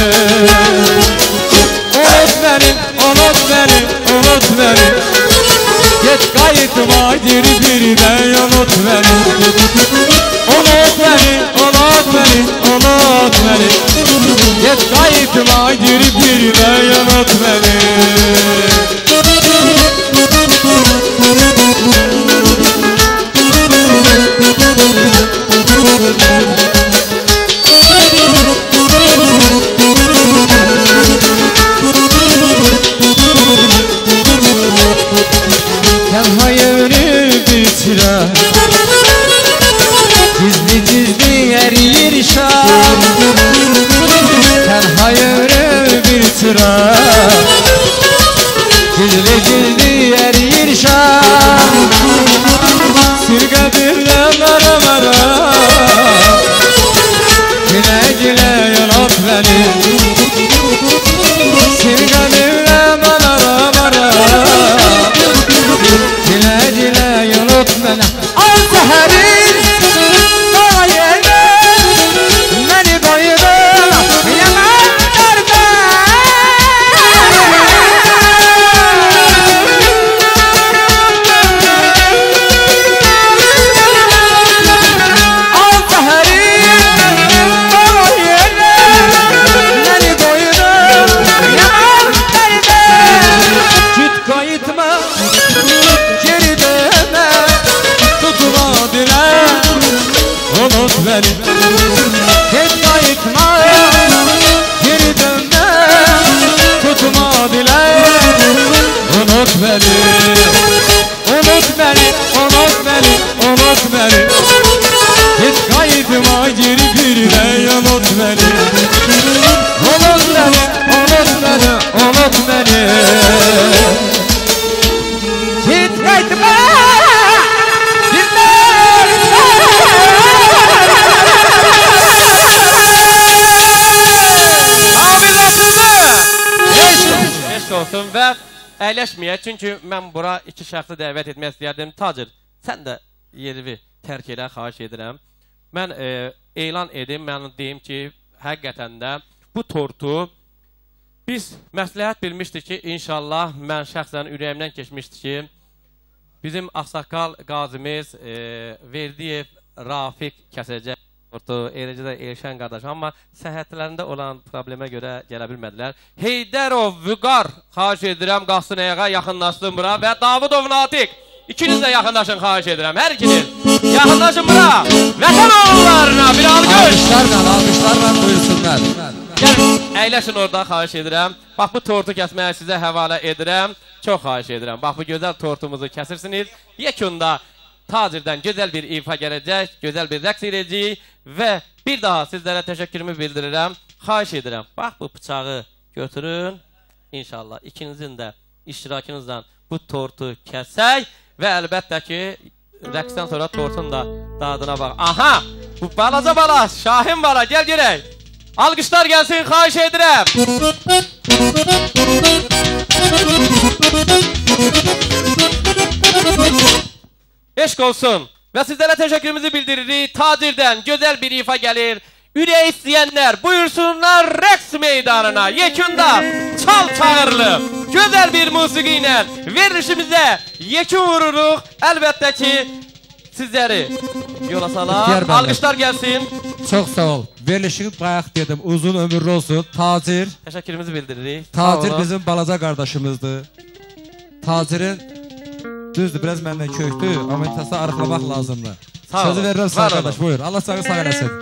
Speaker 21: Unut məni, unut məni, unut məni. Get qayıtma geri birdə yonalt məni. Unut məni, unut məni, unut məni. Get qayıtma geri birdə yonalt məni. Tənha evrəm bir çırak, gizli gizli əriyir şam. Tənha evrəm bir çırak, gizli gizli əriyir şam. Sil qəbirdən aram-aram, gülə gülə yonalt məni. Sil qəbirdən aram-aram, gülə gülə yonalt məni. Al zəhərin qara yerdə, məni doyurur yaman dərbə. Al zəhərin qara yerdə, məni doyurur yaman dərbə. Git qayıtma geri dönmə, tutma dilə, unut məni. Get qayıtma geri dönmə, tutma dilə, unut məni. Unut məni, unut məni, unut məni. Get qayıtma geri birdə unut məni. Unut məni, unut məni, unut məni. Git qayıtma olsun və əyləşməyə, çünki mən bura iki şəxsi dəvət etmək istəyərdim. Tacir, sən də yerimi tərk elə, xahiş edirəm. Mən e, elan edim, mən deyim ki, həqiqətən də bu tortu biz məsləhət bilmişdik ki, inşallah mən şəxsən ürəyimdən keçmişdi ki, bizim Ağsaqqal qazimiz e, Verdiyev Rafiq kəsəcək tortu, eləcə də Elşən qardaş, amma səhhətlərində olan problemə görə gələ bilmədilər. Heydərov Vüqar, xahiş edirəm, qalsın ayağa, yaxınlaşsın bura və Davudov Natiq, ikiniz də yaxınlaşın, xahiş edirəm, hər ikiniz. Yaxınlaşın bura, vətən oğullarına bir alqış. Alqışlarla, alqışlarla buyursunlar. Gəlin, əyləşin orada, xahiş edirəm. Bax, bu tortu kəsməyə sizə həvalə edirəm. Çox xahiş edirəm. Bax, bu gözəl tortumuzu kəsirsiniz. Yekunda Tacirdən gözəl bir ifa gələcək, gözəl bir rəqs edəcək və bir daha sizlərə təşəkkürümü bildirirəm. Xahiş edirəm. Bax, bu bıçağı götürün. İnşallah ikinizin də iştirakınızla bu tortu kəsək və əlbəttə ki, rəqsdən sonra tortun da dadına bax. Aha! Bu balaca bala, Şahin bala, gəl görək. Alqışlar gəlsin, xahiş edirəm. Eşq olsun və sizlərə təşəkkürümüzü bildiririk. Tacirdən gözəl bir ifa gəlir. Ürək istəyənlər buyursunlar rəqs meydanına. Yekunda çal çağırlı gözəl bir musiqi ilə verilişimizə yekun vururuq. Əlbəttə ki, sizləri yola salar. Alqışlar gəlsin.
Speaker 10: Çox sağ ol. Verilişini bayaq dedim, uzun ömürlü olsun. Tacir.
Speaker 21: Təşəkkürümüzü bildiririk.
Speaker 10: Tacir bizim balaca qardaşımızdır. Tacirin düzdür, biraz məndən köktür, amma intəsə arıqlamaq lazımdır. Sözü verirəm sağ qardaş, buyur. Allah sağ sağ eləsin.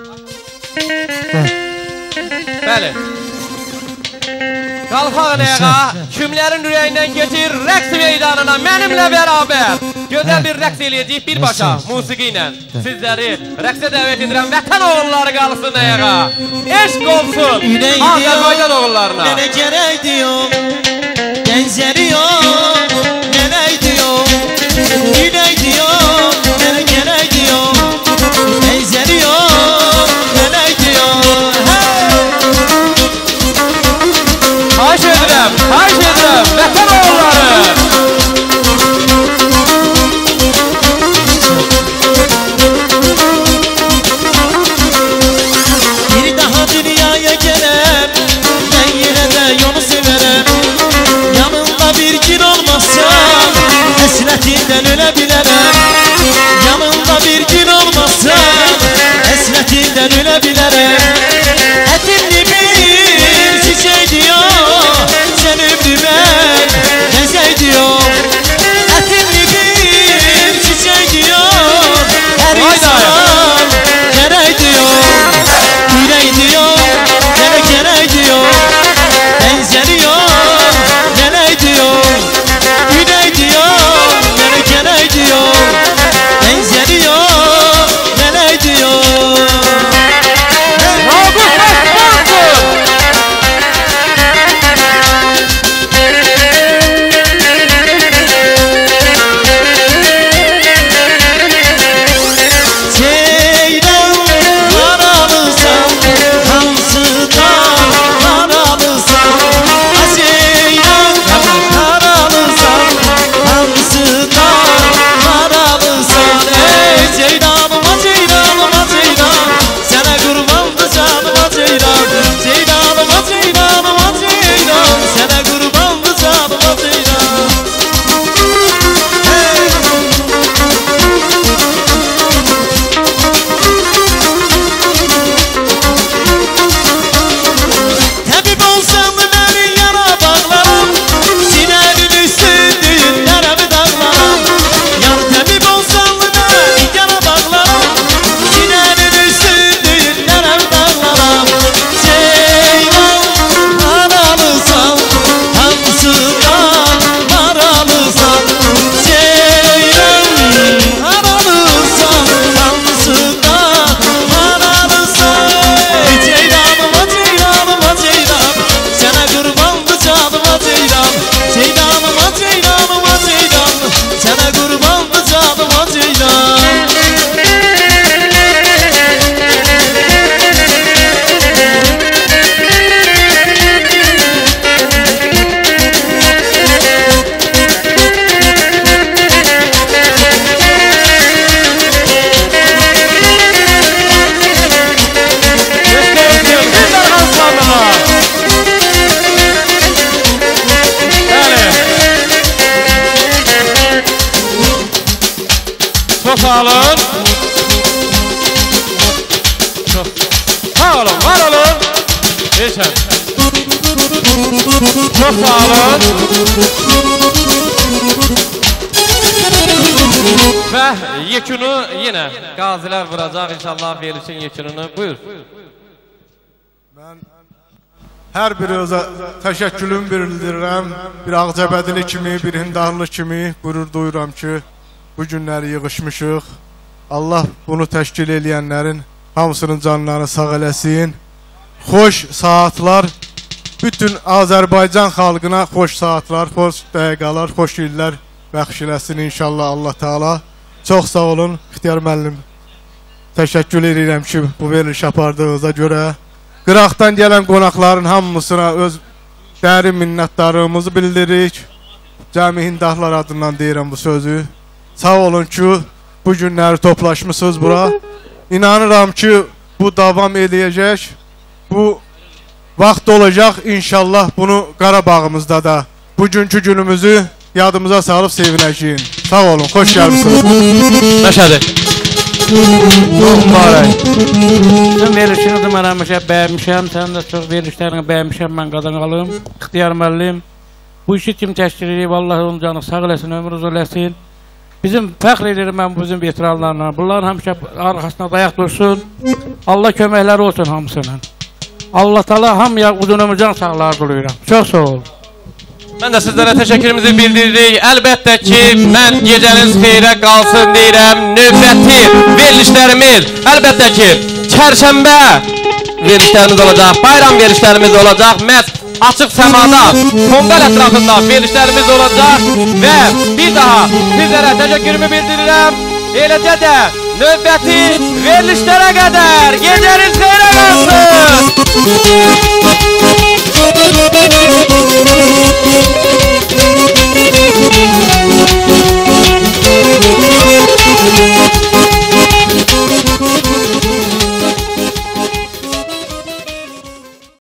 Speaker 21: Bəli. Qalxaq ayağa, kimlərin ürəyindən keçir rəqs meydanına mənimlə bərabər. Gözəl bir rəqs eləyəcək birbaşa musiqi ilə. Sizləri rəqsə dəvət edirəm, vətən oğulları qalsın ayağa. Eşq olsun Azərbaycan oğullarına.
Speaker 13: Mənə gərək diyor, bənzəri yox, mənə diyor, güney diyor, mənə gərək diyor, bənzəri yox, mənə diyor.
Speaker 21: Xahiş edirəm, xahiş edirəm, vətən oğulları.
Speaker 13: Bir daha dünyaya gələm, mən yenə də yolu sevərəm. Yanında bir gün olmazsam, həsrətindən ölə bilərəm. Yanında bir gün olmazsam, həsrətindən ölə bilərəm. Ətimli bir çiçək diyor, sən ömrümə nəzək diyor. Ətimli bir çiçək diyor, hər insan gərək diyor. Ürək diyor, mənə gərək diyor, bənzəri yox, mənə diyor. Ürək diyor, mənə gərək diyor, bənzəri yox, mənə diyor.
Speaker 21: Çok sağ olun. Çok sağ olun, var olun. Geçen. Çok sağ olun. Ve yekunu yine gaziler vuracak inşallah verilişin yekununu. Buyur.
Speaker 8: Ben Hər birinizə təşəkkürümü bildirirəm. Bir Ağcabədili kimi, bir Hindarlı kimi qürur duyuram ki, bu günləri yığışmışıq. Allah bunu təşkil eləyənlərin hamısının canlarını sağ eləsin. Xoş saatlar, bütün Azərbaycan xalqına xoş saatlar, xoş dəqiqələr, xoş illər bəxş eləsin inşallah Allah Teala. Çox sağ olun, İxtiyar müəllim. Təşəkkür edirəm ki, bu veriliş apardığınıza görə. Qıraqdan gələn qonaqların hamısına öz dərin minnətdarlığımızı bildiririk. Cəmi Hindarlar adından deyirəm bu sözü. Sağ olun ki, bu günləri toplaşmışsınız bura. İnanıram ki, bu davam edəcək. Bu vaxt olacaq inşallah bunu Qarabağımızda da bugünkü günümüzü yadımıza salıb sevinəcəyin. Sağ olun, xoş gəlmişsiniz.
Speaker 21: Məşədi.
Speaker 4: Çox mübarək. Sən verilişini də mən həmişə bəyənmişəm, sən də çox verilişlərini bəyənmişəm, mən qadınalım. İxtiyar müəllim, bu işi kim təşkil edib, Allah onun canı sağ eləsin, ömür uzun eləsin. Bizim fəxr edirik mən bu bizim veteranlarla, bunların həmişə arxasına dayaq dursun. Allah köməkləri olsun hamısının. Allah Teala hamıya uzun ömür can sağlar duyuram. Çox sağ olun.
Speaker 21: Mən də sizlərə təşəkkürümüzü bildiririk. Əlbəttə ki, mən gecəniz xeyrə qalsın deyirəm. Növbəti verilişlərimiz, əlbəttə ki, çərşənbə verilişlərimiz olacaq, bayram verilişlərimiz olacaq. Məhz açıq səmada, Konqal ətrafında verilişlərimiz olacaq və bir daha sizlərə təşəkkürümü bildirirəm. Eləcə də növbəti verilişlərə qədər gecəniz xeyrə qalsın.